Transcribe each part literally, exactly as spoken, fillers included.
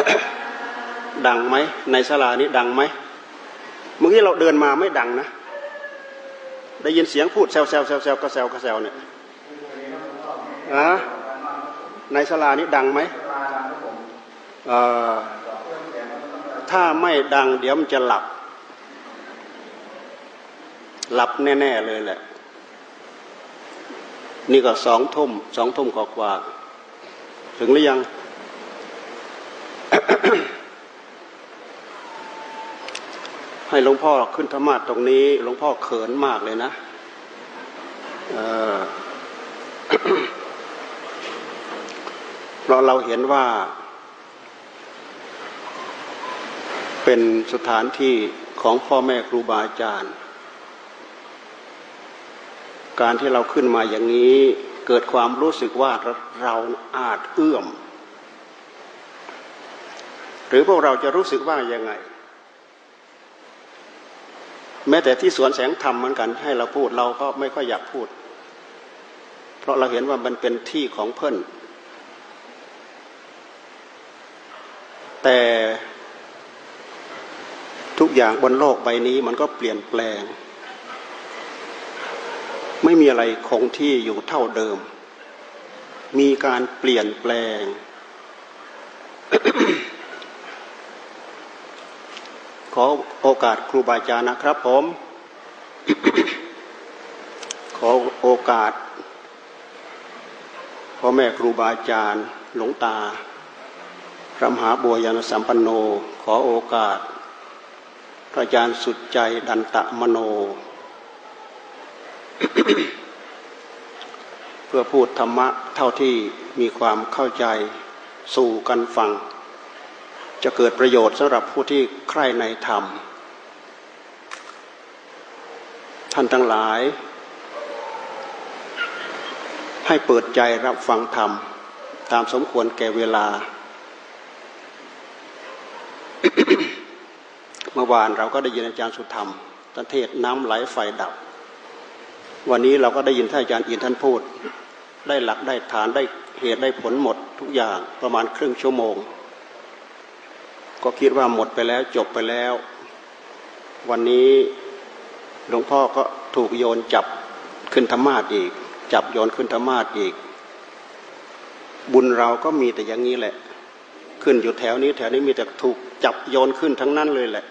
ดังไหมในศาลานี้ดังไหมเมื่อกี้เราเดินมาไม่ดังนะได้ยินเสียงพูดแซวแซวแซวแซวกระแซวกระแซวเนี่ยอะในศาลานี้ดังไหมเอ่อถ้าไม่ดังเดี๋ยวมันจะหลับหลับแน่ๆเลยแหละนี่ก็สองทุ่มสองทุ่มกว่าถึงหรือยัง ให้หลวงพ่อขึ้นธรรมะตรงนี้หลวงพ่อเขินมากเลยนะเออ เราเราเห็นว่าเป็นสถานที่ของพ่อแม่ครูบาอาจารย์การที่เราขึ้นมาอย่างนี้เกิดความรู้สึกว่าเราอาจเอื้อมหรือพวกเราจะรู้สึกว่ายังไงแม้แต่ที่สวนแสงธรรมเหมือนกันให้เราพูดเราก็ไม่ค่อยอยากพูดเพราะเราเห็นว่ามันเป็นที่ของเพิ่นแต่ทุกอย่างบนโลกใบนี้มันก็เปลี่ยนแปลงไม่มีอะไรคงที่อยู่เท่าเดิมมีการเปลี่ยนแปลง ขอโอกาสครูบาอาจารย์นะครับผม ขอโอกาสพ่อแม่ครูบาอาจารย์หลวงตาพระมหาบัวยานสัมปันโนขอโอกาสพระอาจารย์สุดใจดันตะมโน เพื่อพูดธรรมะเท่าที่มีความเข้าใจสู่กันฟังจะเกิดประโยชน์สำหรับผู้ที่ใคร่ในธรรมท่านทั้งหลายให้เปิดใจรับฟังธรรมตามสมควรแก่เวลา เมื่อวานเราก็ได้ยินอาจารย์สุธรรมท่านเทศน้ำไหลไฟดับวันนี้เราก็ได้ยินท่านอาจารย์อินท่านพูดได้หลักได้ฐานได้เหตุได้ผลหมดทุกอย่างประมาณครึ่งชั่วโมงก็คิดว่าหมดไปแล้วจบไปแล้ววันนี้หลวงพ่อก็ถูกโยนจับขึ้นธรรมาสน์อีกจับโยนขึ้นธรรมาสน์อีกบุญเราก็มีแต่อย่างนี้แหละขึ้นอยู่แถวนี้แถวนี้มีแต่ถูกจับโยนขึ้นทั้งนั้นเลยแหละ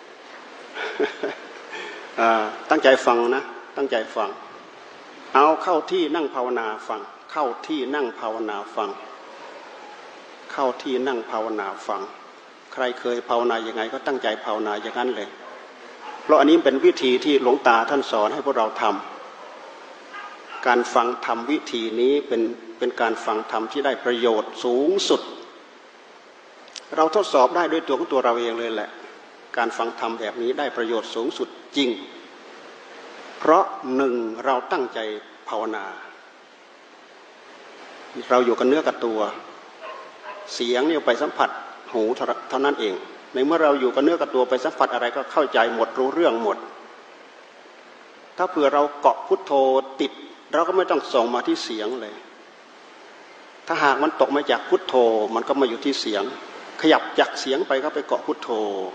ตั้งใจฟังนะตั้งใจฟังเอาเข้าที่นั่งภาวนาฟังเข้าที่นั่งภาวนาฟังเข้าที่นั่งภาวนาฟังใครเคยภาวนาอย่างไงก็ตั้งใจภาวนาอย่างนั้นเลยเพราะอันนี้เป็นวิธีที่หลวงตาท่านสอนให้พวกเราทำการฟังธรรมวิธีนี้เป็นเป็นการฟังธรรมที่ได้ประโยชน์สูงสุดเราทดสอบได้ด้วยตัวของตัวเราเองเลยแหละการฟังธรรมแบบนี้ได้ประโยชน์สูงสุดจริงเพราะหนึ่งเราตั้งใจภาวนาเราอยู่กับเนื้อกับตัวเสียงเนี่ยไปสัมผัสหูเท่านั้นเองในเมื่อเราอยู่กับเนื้อกับตัวไปสัมผัสอะไรก็เข้าใจหมดรู้เรื่องหมดถ้าเผื่อเราเกาะพุทโธติดเราก็ไม่ต้องส่งมาที่เสียงเลยถ้าหากมันตกมาจากพุทโธมันก็มาอยู่ที่เสียงขยับจากเสียงไปก็ไปเกาะพุทโธ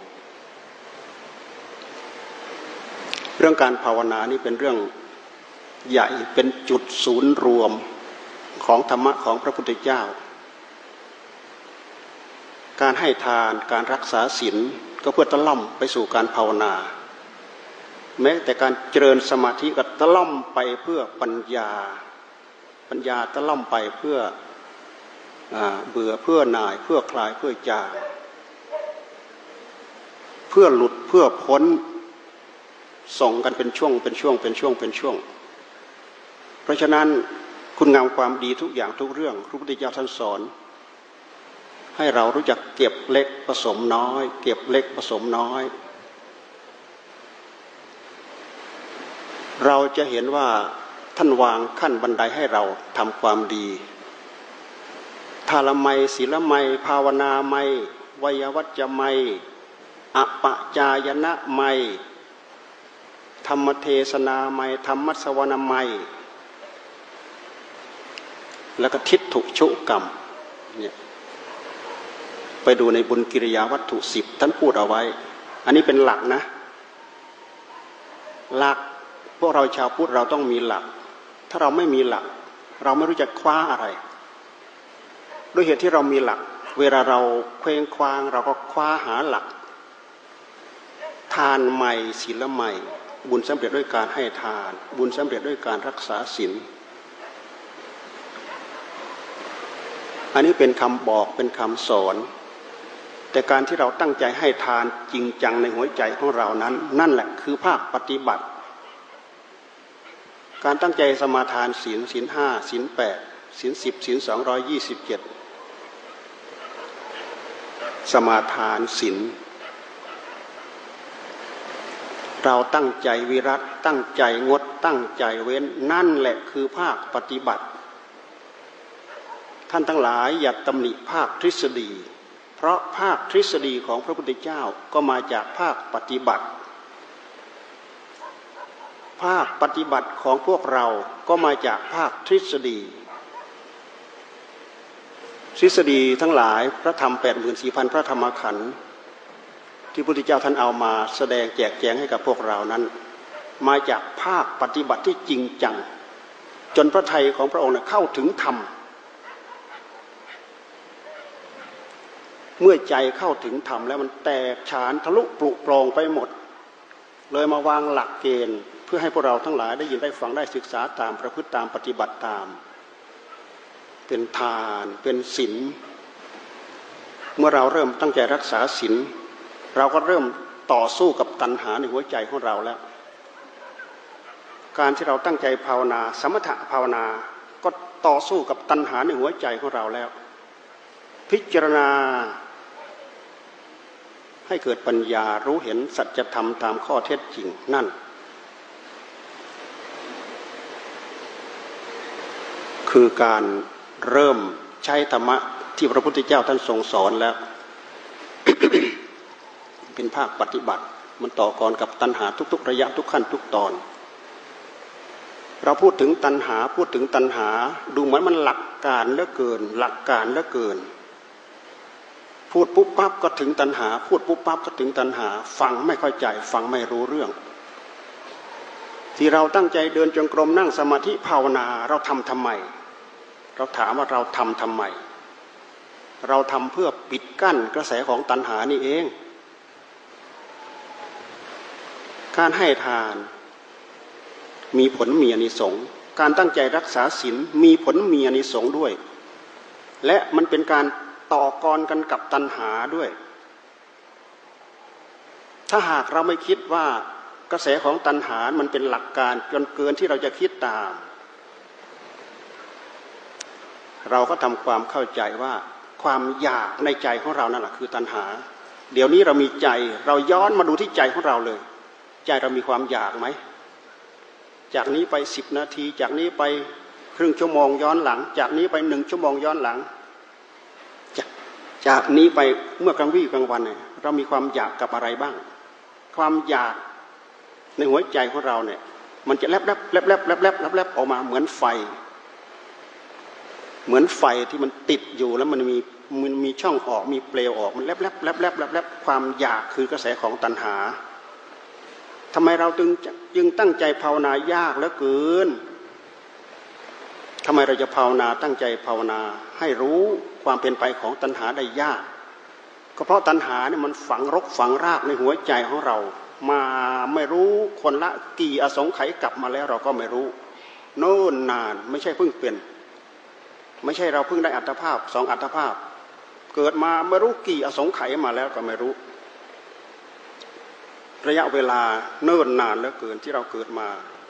เรื่องการภาวนานี่เป็นเรื่องใหญ่เป็นจุดศูนย์รวมของธรรมะของพระพุทธเจ้าการให้ทานการรักษาศีลก็เพื่อตะล่อมไปสู่การภาวนาแม้แต่การเจริญสมาธิก็ตะล่อมไปเพื่อปัญญาปัญญาตะล่อมไปเพื่อเบื่อเพื่อหน่ายเพื่อคลายเพื่อจางเพื่อหลุดเพื่อพ้นส่งกันเป็นช่วงเป็นช่วงเป็นช่วงเป็นช่วงเพราะฉะนั้นคุณงามความดีทุกอย่างทุกเรื่องพระพุทธเจ้าท่านสอนให้เรารู้จักเก็บเล็กผสมน้อยเก็บเล็กผสมน้อยเราจะเห็นว่าท่านวางขั้นบันไดให้เราทำความดีทานไมศีลไมภาวนาไมวยวัจจะไมอปจายนะไมธรรมเทศนาไมธรรมสวนาไมแล้วก็ทิฏฐุชุกรรมเนี่ยไปดูในบุญกิริยาวัตถุสิบท่านพูดเอาไว้อันนี้เป็นหลักนะหลักพวกเราชาวพุทธเราต้องมีหลักถ้าเราไม่มีหลักเราไม่รู้จะคว้าอะไรด้วยเหตุที่เรามีหลักเวลาเราเคว้งคว้างเราก็คว้าหาหลักทานใหม่ศีลใหม่บุญสำเร็จด้วยการให้ทานบุญสำเร็จด้วยการรักษาศีลอันนี้เป็นคำบอกเป็นคำสอนแต่การที่เราตั้งใจให้ทานจริงจังในหัวใจของเรานั้นนั่นแหละคือภาคปฏิบัติการตั้งใจสมาทานศีลศีลห้าศีลแปดศีลสิบศีลสองร้อยยี่สิบเจ็ดสมาทานศีลเราตั้งใจวิรัติตั้งใจงดตั้งใจเว้นนั่นแหละคือภาคปฏิบัติท่านทั้งหลายอย่าตำหนิภาคทฤษฎีเพราะภาคทฤษฎีของพระพุทธเจ้าก็มาจากภาคปฏิบัติภาคปฏิบัติของพวกเราก็มาจากภาคทฤษฎีทฤษฎีทั้งหลายพระธรรม แปดหมื่นสี่พัน พระธรรมขันธ์ที่พระพุทธเจ้าท่านเอามาแสดงแจกแจงให้กับพวกเรานั้นมาจากภาคปฏิบัติที่จริงจังจนพระทัยของพระองค์เข้าถึงธรรมเมื่อใจเข้าถึงธรรมแล้วมันแตกฉานทะลุปลุกโปร่งไปหมดเลยมาวางหลักเกณฑ์เพื่อให้พวกเราทั้งหลายได้ยินได้ฟังได้ศึกษาตามประพฤติตามปฏิบัติตามเป็นทานเป็นศีลเมื่อเราเริ่มตั้งใจรักษาศีลเราก็เริ่มต่อสู้กับตัณหาในหัวใจของเราแล้วการที่เราตั้งใจภาวนาสมถะภาวนาก็ต่อสู้กับตัณหาในหัวใจของเราแล้วพิจารณาให้เกิดปัญญารู้เห็นสัจธรรมตามข้อเท็จจริงนั่นคือการเริ่มใช้ธรรมะที่พระพุทธเจ้าท่านทรงสอนแล้ว เป็นภาคปฏิบัติมันต่อกรกับตัณหาทุกๆระยะทุกขั้นทุกตอนเราพูดถึงตัณหาพูดถึงตัณหาดูเหมือนมันหลักการเหลือเกินหลักการเหลือเกินพูดปุ๊บปั๊บก็ถึงตัณหาพูดปุ๊บปั๊บก็ถึงตัณหาฟังไม่เข้าใจฟังไม่รู้เรื่องที่เราตั้งใจเดินจงกรมนั่งสมาธิภาวนาเราทำทำไมเราถามว่าเราทำทำไมเราทำเพื่อปิดกั้นกระแสของตัณหานี่เองการให้ทานมีผลมีอานิสงส์การตั้งใจรักษาศีลมีผลมีอานิสงส์ด้วยและมันเป็นการต่อกรกันกับตัณหาด้วยถ้าหากเราไม่คิดว่ากระแสของตัณหามันเป็นหลักการจนเกินที่เราจะคิดตามเราก็ทำความเข้าใจว่าความอยากในใจของเรานั่นแหละคือตัณหาเดี๋ยวนี้เรามีใจเราย้อนมาดูที่ใจของเราเลยใจเรามีความอยากไหมจากนี้ไปสิบนาทีจากนี้ไปครึ่งชั่วโมงย้อนหลังจากนี้ไปหนึ่งชั่วโมงย้อนหลังจากจากนี้ไปเมื่อกลางวี่กลางวันเนี่ยเรามีความอยากกับอะไรบ้างความอยากในหัวใจของเราเนี่ยมันจะแลบแลบแลบแลบแลบแลบแลบแลบออกมาเหมือนไฟเหมือนไฟที่มันติดอยู่แล้วมันมีมันมีช่องออกมีเปลวออกมันแลบแลบแลบแลบแลบแลบความอยากคือกระแสของตัณหาทำไมเราจึงจึงตั้งใจภาวนายากเหลือเกินทำไมเราจะภาวนาตั้งใจภาวนาให้รู้ความเป็นไปของตัณหาได้ยากก็เพราะตัณหาเนี่ยมันฝังรกฝังรากในหัวใจของเรามาไม่รู้คนละกี่อสงไขยกลับมาแล้วเราก็ไม่รู้โน่นนานไม่ใช่เพิ่งเป็นไม่ใช่เราเพิ่งได้อัตภาพสองอัตภาพเกิดมาไม่รู้กี่อสงไขยมาแล้วก็ไม่รู้ระยะเวลาเนิ่นนานเหลือเกินที่เราเกิดมา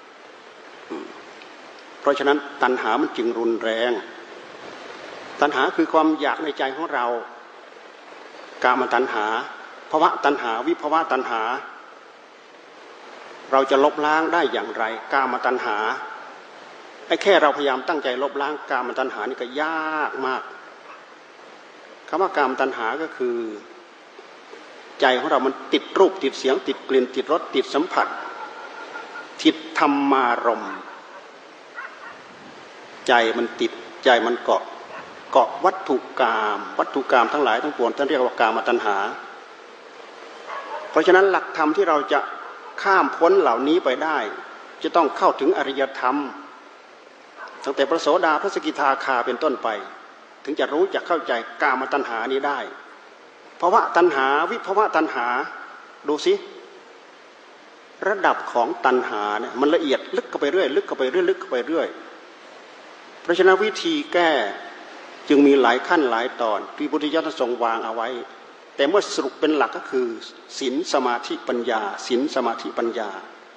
เพราะฉะนั้นตัณหามันจึงรุนแรงตัณหาคือความอยากในใจของเรากามตัณหาภวตัณหาวิภวตัณหาเราจะลบล้างได้อย่างไรกามตัณหาไอ้แค่เราพยายามตั้งใจลบล้างกามตัณหานี่ก็ยากมากคำว่ากามตัณหาก็คือใจของเรามันติดรูปติดเสียงติดกลิ่นติดรสติดสัมผัสติดธรรมารมณ์ใจมันติดใจมันเกาะเกาะวัตถุกรรมวัตถุกรรมทั้งหลายทั้งปวงท่านเรียกว่ากามตัณหาเพราะฉะนั้นหลักธรรมที่เราจะข้ามพ้นเหล่านี้ไปได้จะต้องเข้าถึงอริยธรรมตั้งแต่พระโสดาพระสกิทาคาเป็นต้นไปถึงจะรู้จะเข้าใจกามตัณหานี้ได้ภวะตัณหาวิภวะตัณหาดูสิระดับของตัณหาเนี่ยมันละเอียดลึกเข้าไปเรื่อยลึกเข้าไปเรื่อยลึกเข้าไปเรื่อยเพราะฉะนั้นวิธีแก้จึงมีหลายขั้นหลายตอนที่พุทธเจ้าทรงวางเอาไว้แต่เมื่อสรุปเป็นหลักก็คือศีลสมาธิปัญญาศีลสมาธิปัญญา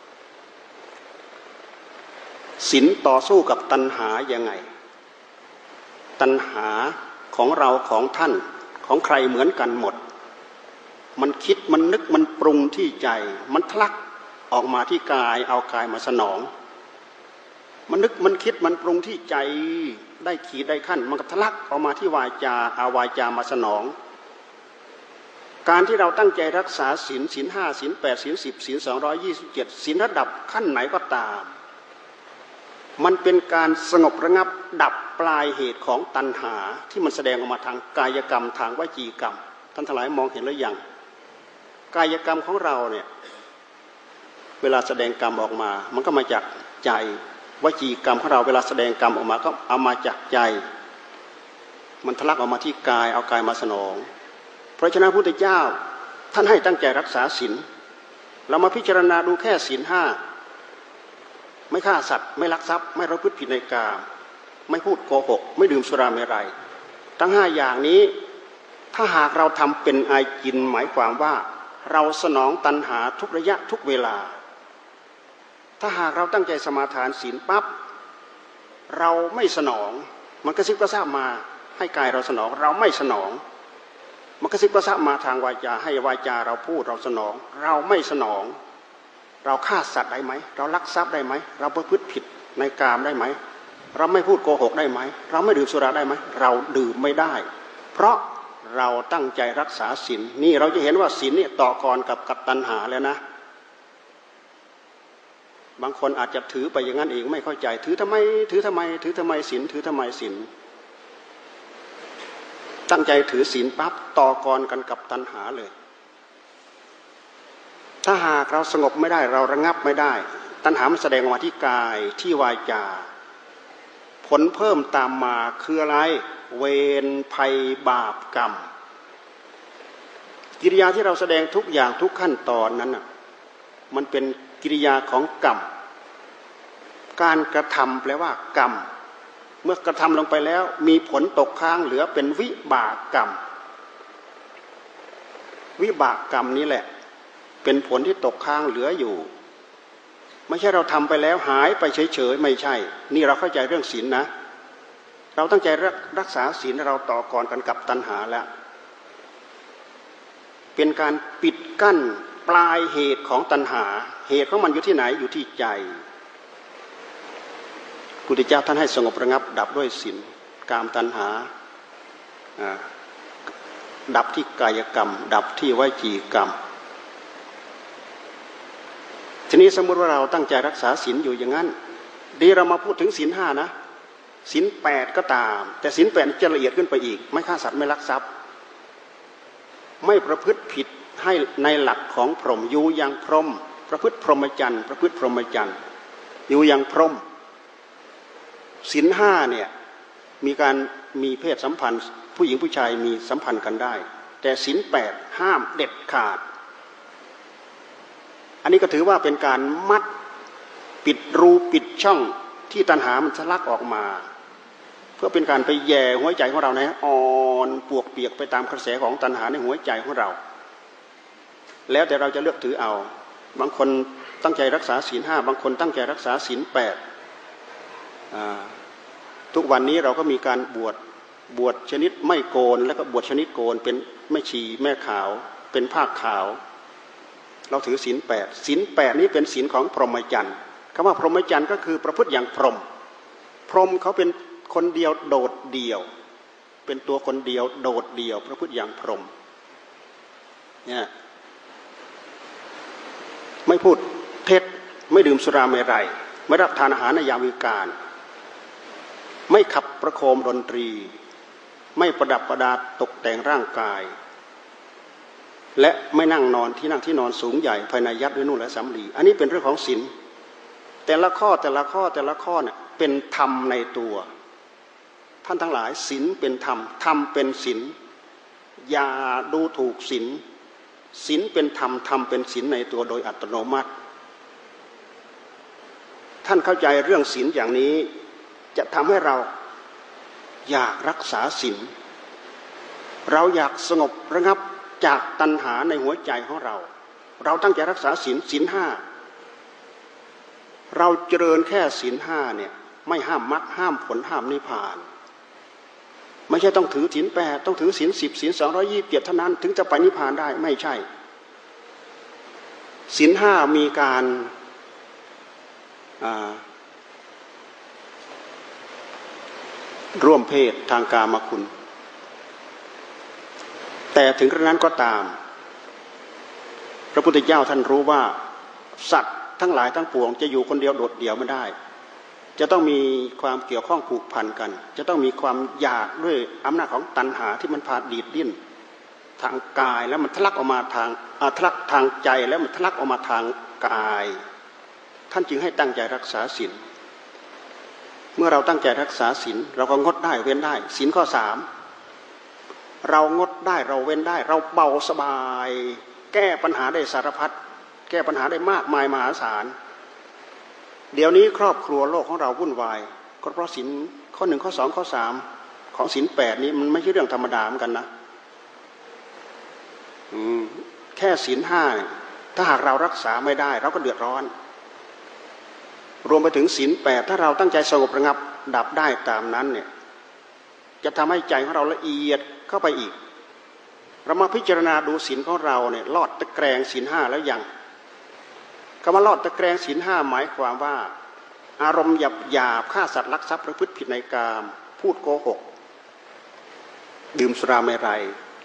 ศีลต่อสู้กับตัณหายังไงตัณหาของเราของท่านของใครเหมือนกันหมดมันคิดมันนึกมันปรุงที่ใจมันทะลักออกมาที่กายเอากายมาสนองมันนึกมันคิดมันปรุงที่ใจได้ขีดได้ขั้นมันก็ทะลักออกมาที่วาจาเอาวาจามาสนองการที่เราตั้งใจรักษาศีลศีลห้าศีลแปดศีลสิบศีลสองร้อยยี่สิบเจ็ดศีลระดับขั้นไหนก็ตามมันเป็นการสงบระงับดับปลายเหตุของตัณหาที่มันแสดงออกมาทางกายกรรมทางวจีกรรมท่านทั้งหลายมองเห็นหรือยังกายกรรมของเราเนี่ยเวลาแสดงกรรมออกมามันก็มาจากใจวจีกรรมของเราเวลาแสดงกรรมออกมาก็เอามาจากใจมันทะลักออกมาที่กายเอากายมาสนองเพราะฉะนั้นพระพุทธเจ้าท่านให้ตั้งใจรักษาศีลเรามาพิจารณาดูแค่ศีลห้าไม่ฆ่าสัตว์ไม่ลักทรัพย์ไม่ประพฤติผิดในกามไม่พูดโกหกไม่ดื่มสุราเมรัยทั้งห้าอย่างนี้ถ้าหากเราทำเป็นอาจินหมายความว่าเราสนองตัณหาทุกระยะทุกเวลาถ้าหากเราตั้งใจสมาทานศีลปั๊บเราไม่สนองมันกระซิบกระซาบมาให้กายเราสนองเราไม่สนองมันกระซิบกระซาบมาทางวาจาให้วาจาเราพูดเราสนองเราไม่สนองเราฆ่าสัตว์ได้ไหมเราลักทรัพย์ได้ไหมเราประพฤติผิดในกามได้ไหมเราไม่พูดโกหกได้ไหมเราไม่ดื่มสุราได้ไหมเราดื่มไม่ได้เพราะเราตั้งใจรักษาศีลนี่เราจะเห็นว่าศีลนี่ต่อกรกับกับตัณหาแล้วนะบางคนอาจจะถือไปอย่างนั้นเองไม่เข้าใจถือทำไมถือทำไมถือทำไมศีลถือทำไมศีลตั้งใจถือศีลปั๊บต่อกรกันกับตัณหาเลยถ้าหากเราสงบไม่ได้เราระงับไม่ได้ตัณหามันแสดงออกมาที่กายที่วาจาผลเพิ่มตามมาคืออะไรเวรภัยบาปกรรมกิริยาที่เราแสดงทุกอย่างทุกขั้นตอนนั้นน่ะมันเป็นกิริยาของกรรมการกระทำแปลว่ากรรมเมื่อกระทำลงไปแล้วมีผลตกค้างเหลือเป็นวิบากกรรมวิบากกรรมนี้แหละเป็นผลที่ตกค้างเหลืออยู่ไม่ใช่เราทำไปแล้วหายไปเฉยๆไม่ใช่นี่เราเข้าใจเรื่องศีลนะเราตั้งใจรักษาศีลเราต่อกรกันกับตัณหาแล้วเป็นการปิดกั้นปลายเหตุของตัณหาเหตุของมันอยู่ที่ไหนอยู่ที่ใจพุทธเจ้าท่านให้สงบระงับดับด้วยศีลกามตัณหาดับที่กายกรรมดับที่วจีกรรมทีนี้สมมติว่าเราตั้งใจรักษาศีลอยู่อย่างนั้นดีเรามาพูดถึงศีลห้านะศีลแปดก็ตามแต่ศีลแปดจะละเอียดขึ้นไปอีกไม่ฆ่าสัตว์ไม่ลักทรัพย์ไม่ประพฤติผิดให้ในหลักของพรหมอยู่อย่างพรหมประพฤติพรหมจรรย์ประพฤติพรหมจรรย์อยู่อย่างพรหมศีลห้าเนี่ยมีการมีเพศสัมพันธ์ผู้หญิงผู้ชายมีสัมพันธ์กันได้แต่ศีลแปดห้ามเด็ดขาดอันนี้ก็ถือว่าเป็นการมัดปิดรูปิดช่องที่ตัณหามันทะลักออกมาเพื่อเป็นการไปแย่หัวใจของเรานะอ่อนปวกเปียกไปตามกระแสของตัณหาในหัวใจของเราแล้วแต่เราจะเลือกถือเอาบางคนตั้งใจรักษาศีลห้าบางคนตั้งใจรักษาศีลแปดทุกวันนี้เราก็มีการบวชบวชชนิดไม่โกนแล้วก็บวชชนิดโกนเป็นแม่ชีแม่ขาวเป็นผ้าขาวเราถือศีลแปดศีลแปดนี้เป็นศีลของพรหมจรรย์คำว่าพรหมจรรย์ก็คือประพฤติอย่างพรหมพรหมเขาเป็นคนเดียวโดดเดี่ยวเป็นตัวคนเดียวโดดเดี่ยวประพฤติอย่างพรหมเนี่ยไม่พูดเท็จไม่ดื่มสุราเมรัยไม่รับทานอาหารในยามวิกาลไม่ขับประโคมดนตรีไม่ประดับประดาตกแต่งร่างกายและไม่นั่งนอนที่นั่งที่นอนสูงใหญ่ภายในยัดด้วยนุ่นและสำลีอันนี้เป็นเรื่องของศีลแต่ละข้อแต่ละข้อแต่ละข้อเนี่ยเป็นธรรมในตัวท่านทั้งหลายศีลเป็นธรรมธรรมเป็นศีลอย่าดูถูกศีลศีลเป็นธรรมธรรมเป็นศีลในตัวโดยอัตโนมัติท่านเข้าใจเรื่องศีลอย่างนี้จะทำให้เราอยากรักษาศีลเราอยากสงบระงับจากตัณหาในหัวใจของเราเราตั้งใจรักษาศีลศีลห้าเราเจริญแค่ศีลห้าเนี่ยไม่ห้ามมรรคห้ามผลห้ามนิพพานไม่ใช่ต้องถือศีลแปดต้องถือศีลสิบศีลสองร้อยยี่สิบเจ็ดเท่านั้นถึงจะไปนิพพานได้ไม่ใช่ศีลห้ามีการร่วมเพศทางกามคุณแต่ถึงกระนั้นก็ตามพระพุทธเจ้าท่านรู้ว่าสัตว์ทั้งหลายทั้งปวงจะอยู่คนเดียวโดดเดี่ยวไม่ได้จะต้องมีความเกี่ยวข้องผูกพันกันจะต้องมีความอยากด้วยอำนาจของตัณหาที่มันพาดีดดิ้นทางกายแล้วมันทะลักออกมาทางทะลักทางใจแล้วมันทะลักออกมาทางกายท่านจึงให้ตั้งใจรักษาศีลเมื่อเราตั้งใจรักษาศีลเราก็งดได้เว้นได้ศีลข้อสามเรางดได้เราเว้นได้เราเบาสบายแก้ปัญหาได้สารพัดแก้ปัญหาได้มากมายมหาศาลเดี๋ยวนี้ครอบครัวโลกของเราวุ่นวายก็เพราะศีลข้อหนึ่งข้อสองข้อสามของศีลแปดนี้มันไม่ใช่เรื่องธรรมดาเหมือนกันนะอืมแค่ศีลห้าถ้าหากเรารักษาไม่ได้เราก็เดือดร้อนรวมไปถึงศีลแปดถ้าเราตั้งใจสงบระงับดับได้ตามนั้นเนี่ยจะทำให้ใจของเราละเอียดเข้าไปอีกเรามาพิจารณาดูศีลของเราเนี่ยลอดตะแกรงศีลห้าแล้วยังคำว่าลอดตะแกรงศีลห้าหมายความว่าอารมณ์หยาบหยาบฆ่าสัตว์ลักทรัพย์ประพฤติผิดในกามพูดโกหกดื่มสุราเมรัย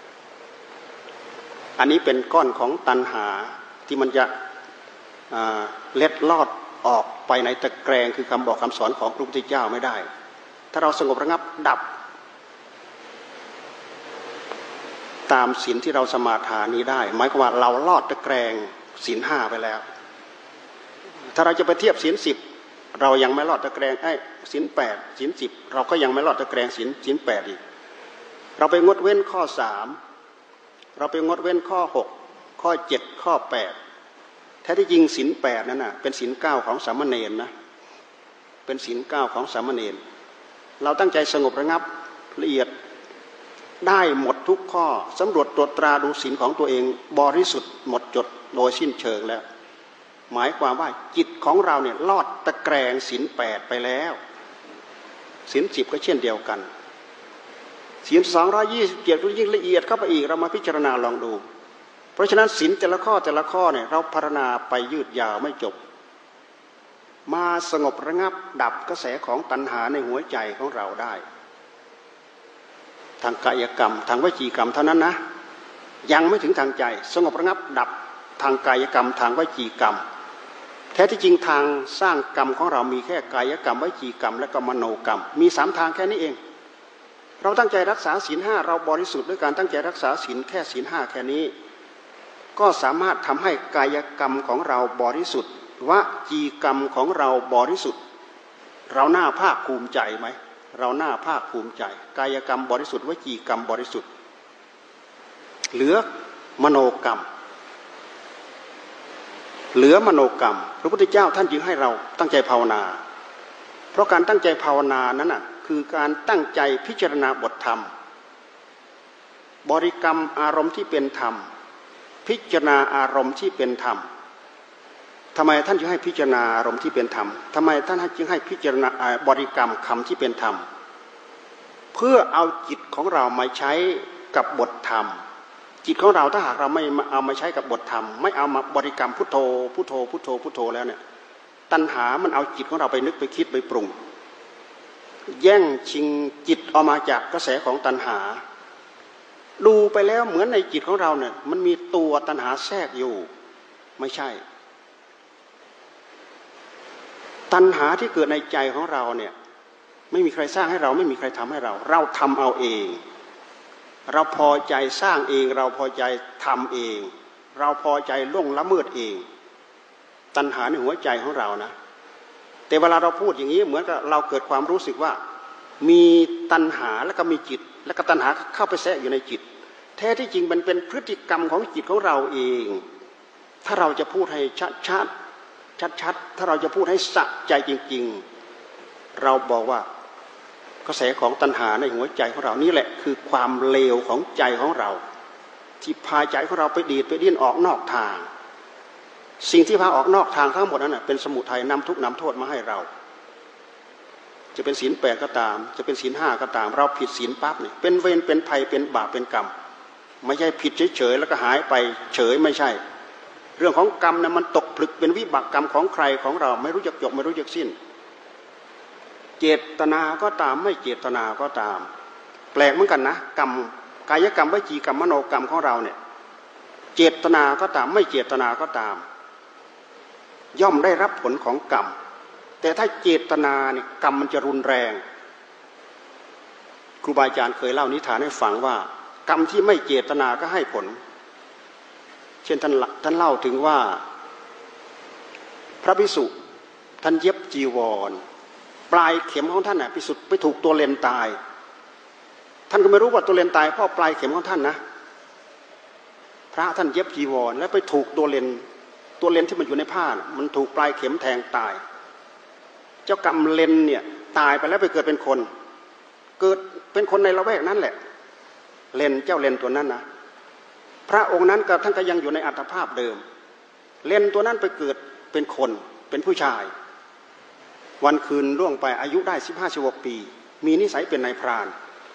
อันนี้เป็นก้อนของตัณหาที่มันจะเล็ดลอดออกไปในตะแกรงคือคำบอกคำสอนของพระพุทธเจ้าไม่ได้ถ้าเราสงบระงับดับตามศีลที่เราสมาทานนี้ได้หมายความว่าเราลอดตะแกรงศีลห้าไปแล้วถ้าเราจะไปเทียบศีลสิบเรายังไม่ลอดตะแกรงไอ้ศีลแปดศีลสิบเราก็ยังไม่ลอดตะแกรงศีลศีลแปดอีกเราไปงดเว้นข้อสามเราไปงดเว้นข้อหกข้อเจ็ดข้อแปดแท้ที่จริงศีลแปดนั่นน่ะเป็นศีลเก้าของสามเณรนะเป็นศีลเก้าของสามเณรเราตั้งใจสงบระงับละเอียดได้หมดทุกข้อสำรวจตรวจตราดูศีลของตัวเองบริสุทธิ์หมดจดโดยสิ้นเชิงแล้วหมายความว่าจิตของเราเนี่ยลอดตะแกรงศีลแปดไปแล้วศีลสิบก็เช่นเดียวกันศีลสองร้อยยี่สิบเจ็ดก็ยิ่งละเอียดเข้าไปอีกเรามาพิจารณาลองดูเพราะฉะนั้นศีลแต่ละข้อแต่ละข้อเนี่ยเราพัฒนาไปยืดยาวไม่จบมาสงบระงับดับกระแสของตัณหาในหัวใจของเราได้ทางกายกรรมทางวจีกรรมเท่านั้นนะยังไม่ถึงทางใจสงบระงับดับทางกายกรรมทางวจีกรรมแท้ที่จริงทางสร้างกรรมของเรามีแค่กายกรรมวจีกรรมและก็มโนกรรมมีสามทางแค่นี้เองเราตั้งใจรักษาศีลห้าเราบริสุทธิ์ด้วยการตั้งใจรักษาศีลแค่ศีลห้าแค่นี้ก็สามารถทำให้กายกรรมของเราบริสุทธิ์วจีกรรมของเราบริสุทธิ์เราหน้าภาคภูมิใจไหมเราหน้าภาคภูมิใจกายกรรมบริสุทธิ์วจีกรรมบริสุทธิ์เหลือมโนกรรมเหลือมโนกรรมพระพุทธเจ้าท่านจึงให้เราตั้งใจภาวนาเพราะการตั้งใจภาวนานั้นน่ะคือการตั้งใจพิจารณาบทธรรมบริกรรมอารมณ์ที่เป็นธรรมพิจารณาอารมณ์ที่เป็นธรรมทำไมท่านจึงให้พิจารณาอารมณ์ที่เป็นธรรมทำไมท่านจึงให้พิจารณาบริกรรมคำที่เป็นธรรมเพื่อเอาจิตของเรามาใช้กับบทธรรมจิตของเราถ้าหากเราไม่เอามาใช้กับบทธรรมไม่เอามาบริกรรมพุทโธพุทโธพุทโธพุทโธแล้วเนี่ยตัณหามันเอาจิตของเราไปนึกไปคิดไปปรุงแย่งชิงจิตออกมาจากกระแสของตัณหาดูไปแล้วเหมือนในจิตของเราเนี่ยมันมีตัวตัณหาแทรกอยู่ไม่ใช่ตัณหาที่เกิดในใจของเราเนี่ยไม่มีใครสร้างให้เราไม่มีใครทำให้เราเราทำเอาเองเราพอใจสร้างเองเราพอใจทำเองเราพอใจล่วงละเมิดเองตัณหาในหัวใจของเรานะแต่เวลาเราพูดอย่างนี้เหมือนกับเราเกิดความรู้สึกว่ามีตัณหาแล้วก็มีจิตแล้วก็ตัณหาเข้าไปแทรกอยู่ในจิตแท้ที่จริงมันเป็นพฤติกรรมของจิตของเราเองถ้าเราจะพูดให้ชัดชัดชัดชัดถ้าเราจะพูดให้สะใจจริงๆเราบอกว่ากระแสของตัณหาในหัวใจของเรานี่แหละคือความเลวของใจของเราที่พาใจของเราไปดีดไปดิ้นออกนอกทางสิ่งที่พาออกนอกทางทั้งหมดนั้นเป็นสมุทัยนำทุกข์นำโทษมาให้เราจะเป็นศีลแปดก็ตามจะเป็นศีลห้าก็ตามเราผิดศีลปั๊บเนี่ยเป็นเวรเป็นภัยเป็นบาปเป็นกรรมไม่ใช่ผิดเฉยๆแล้วก็หายไปเฉยไม่ใช่เรื่องของกรรมนะมันตกผลึกเป็นวิบากกรรมของใครของเราไม่รู้จักจบไม่รู้จักสิ้นเจตนาก็ตามไม่เจตนาก็ตามแปลกเหมือนกันนะกรรมกายกรรมวจีกรรมมโนกรรมของเราเนี่ยเจตนาก็ตามไม่เจตนาก็ตามย่อมได้รับผลของกรรมแต่ถ้าเจตนาเนี่ยกรรมมันจะรุนแรงครูบาอาจารย์เคยเล่านิทานให้ฟังว่ากรรมที่ไม่เจตนาก็ให้ผลเช่นท่านท่านเล่าถึงว่าพระภิกษุท่านเย็บจีวรปลายเข็มของท่านน่ะภิกษุไปถูกตัวเลนตายท่านก็ไม่รู้ว่าตัวเลนตายเพราะปลายเข็มของท่านนะพระท่านเย็บจีวรแล้วไปถูกตัวเลนตัวเลนที่มันอยู่ในผ้ามันถูกปลายเข็มแทงตายเจ้ากรรมเลนเนี่ยตายไปแล้วไปเกิดเป็นคนเกิดเป็นคนในละแวกนั้นแหละเลนเจ้าเลนตัวนั้นนะพระองค์นั้นก็ท่านก็ยังอยู่ในอัตภาพเดิมเลนตัวนั้นไปเกิดเป็นคนเป็นผู้ชายวันคืนล่วงไปอายุได้สิบห้าสิบหกปีมีนิสัยเป็นนายพราน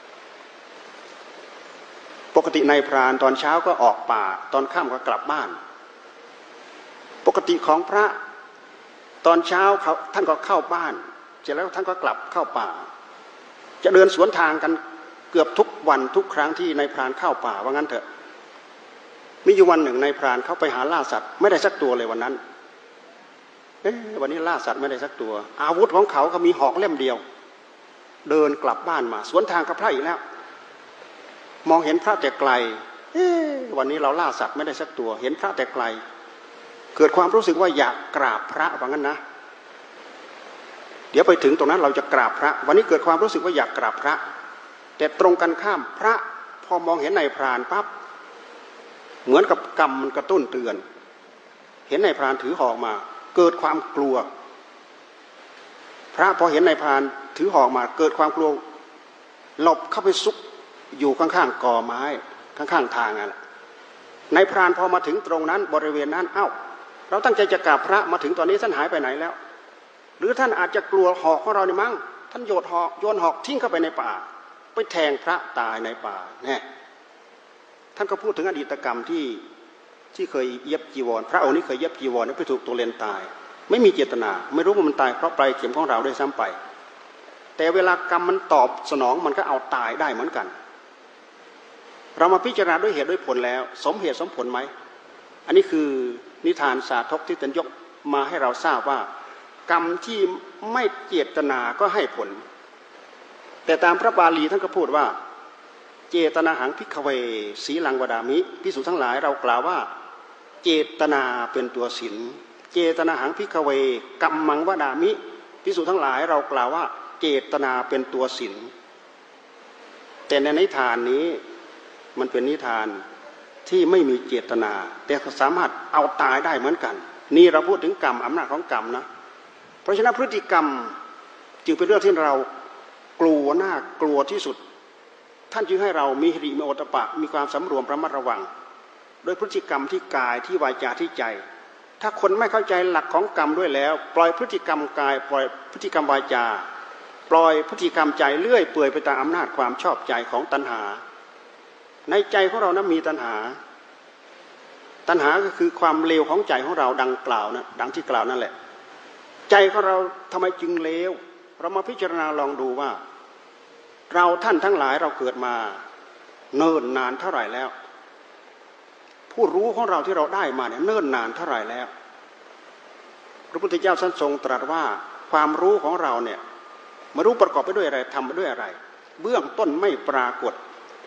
ปกตินายพรานตอนเช้าก็ออกป่าตอนค่ำก็กลับบ้านปกติของพระตอนเช้าเขาท่านก็เข้าบ้านเสร็จแล้วท่านก็กลับเข้าป่าจะเดินสวนทางกันเกือบทุกวันทุกครั้งที่นายพรานเข้าป่าว่างั้นเถอะมีอยู่วันหนึ่งนายพรานเขาไปหาล่าสัตว์ไม่ได้สักตัวเลยวันนั้นเอ๊ะวันนี้ล่าสัตว์ไม่ได้สักตัวอาวุธของเขาเขามีหอกเล่มเดียวเดินกลับบ้านมาสวนทางกับพระอีกแล้วมองเห็นพระแต่ไกลเอ๊ะวันนี้เราล่าสัตว์ไม่ได้สักตัวเห็นพระแต่ไกลเกิดความรู้สึกว่าอยากกราบพระว่างั้นนะเดี๋ยวไปถึงตรงนั้นเราจะกราบพระวันนี้เกิดความรู้สึกว่าอยากกราบพระแต่ตรงกันข้ามพระพอมองเห็นนายพรานปั๊บเหมือนกับกรรมมันกระตุ้นเตือนเห็นนายพรานถือหอกมาเกิดความกลัวพระพอเห็นนายพรานถือหอกมาเกิดความกลัวหลบเข้าไปซุกอยู่ข้างๆกอไม้ข้างๆทางนั่นแหละนายพรานพอมาถึงตรงนั้นบริเวณนั้นเอ้าเราตั้งใจจะกราบพระมาถึงตอนนี้ท่านหายไปไหนแล้วหรือท่านอาจจะกลัวหอกของเราเนี่ยมั้งท่านโยนหอกโยนหอกทิ้งเข้าไปในป่าไปแทงพระตายในป่าเนี่ยท่านก็พูดถึงอดีตกรรมที่ที่เคยเย็บจีวรพระองค์นี้เคยเย็บจีวรแล้วไปถูกตัวเลนตายไม่มีเจตนาไม่รู้ว่ามันตายเพราะปลายเข็มของเราด้วยซ้ำไปแต่เวลากรรมมันตอบสนองมันก็เอาตายได้เหมือนกันเรามาพิจารณาด้วยเหตุด้วยผลแล้วสมเหตุสมผลไหมอันนี้คือนิทานสาธกที่ท่านยกมาให้เราทราบว่ากรรมที่ไม่เจตนาก็ให้ผลแต่ตามพระบาลีท่านก็พูดว่าเจตนาหังภิกขเวสีลังวดามิภิกษุทั้งหลายเรากล่าวว่าเจตนาเป็นตัวศีลเจตนาหังภิกขเวกัมมังวดามิภิกษุทั้งหลายเรากล่าวว่าเจตนาเป็นตัวศีลแต่ในนิทานนี้มันเป็นนิทานที่ไม่มีเจตนาแต่สามารถเอาตายได้เหมือนกันนี่เราพูดถึงกรรมอำนาจของกรรมนะเพราะฉะนั้นพฤติกรรมจึงเป็นเรื่องที่เรากลัวน่ากลัวที่สุดท่านจึงให้เรามีหิริมีโอตปะมีความสำรวมระมัดระวังโดยพฤติกรรมที่กายที่วาจาที่ใจถ้าคนไม่เข้าใจหลักของกรรมด้วยแล้วปล่อยพฤติกรรมกายปล่อยพฤติกรรมวาจาปล่อยพฤติกรรมใจเลื่อยเปื่อยไปตามอำนาจความชอบใจของตัณหาในใจของเรานั้นมีตัณหาตัณหาก็คือความเลวของใจของเราดังกล่าวนะดังที่กล่าวนั่นแหละใจของเราทำไมจึงเลวเรามาพิจารณาลองดูว่าเราท่านทั้งหลายเราเกิดมาเนิ่นนานเท่าไหร่แล้วผู้รู้ของเราที่เราได้มาเนี่ยเนิ่นนานเท่าไหร่แล้วพระพุทธเจ้าท่านทรงตรัสว่าความรู้ของเราเนี่ยมารู้ประกอบไปด้วยอะไรทำไปด้วยอะไรเบื้องต้นไม่ปรากฏ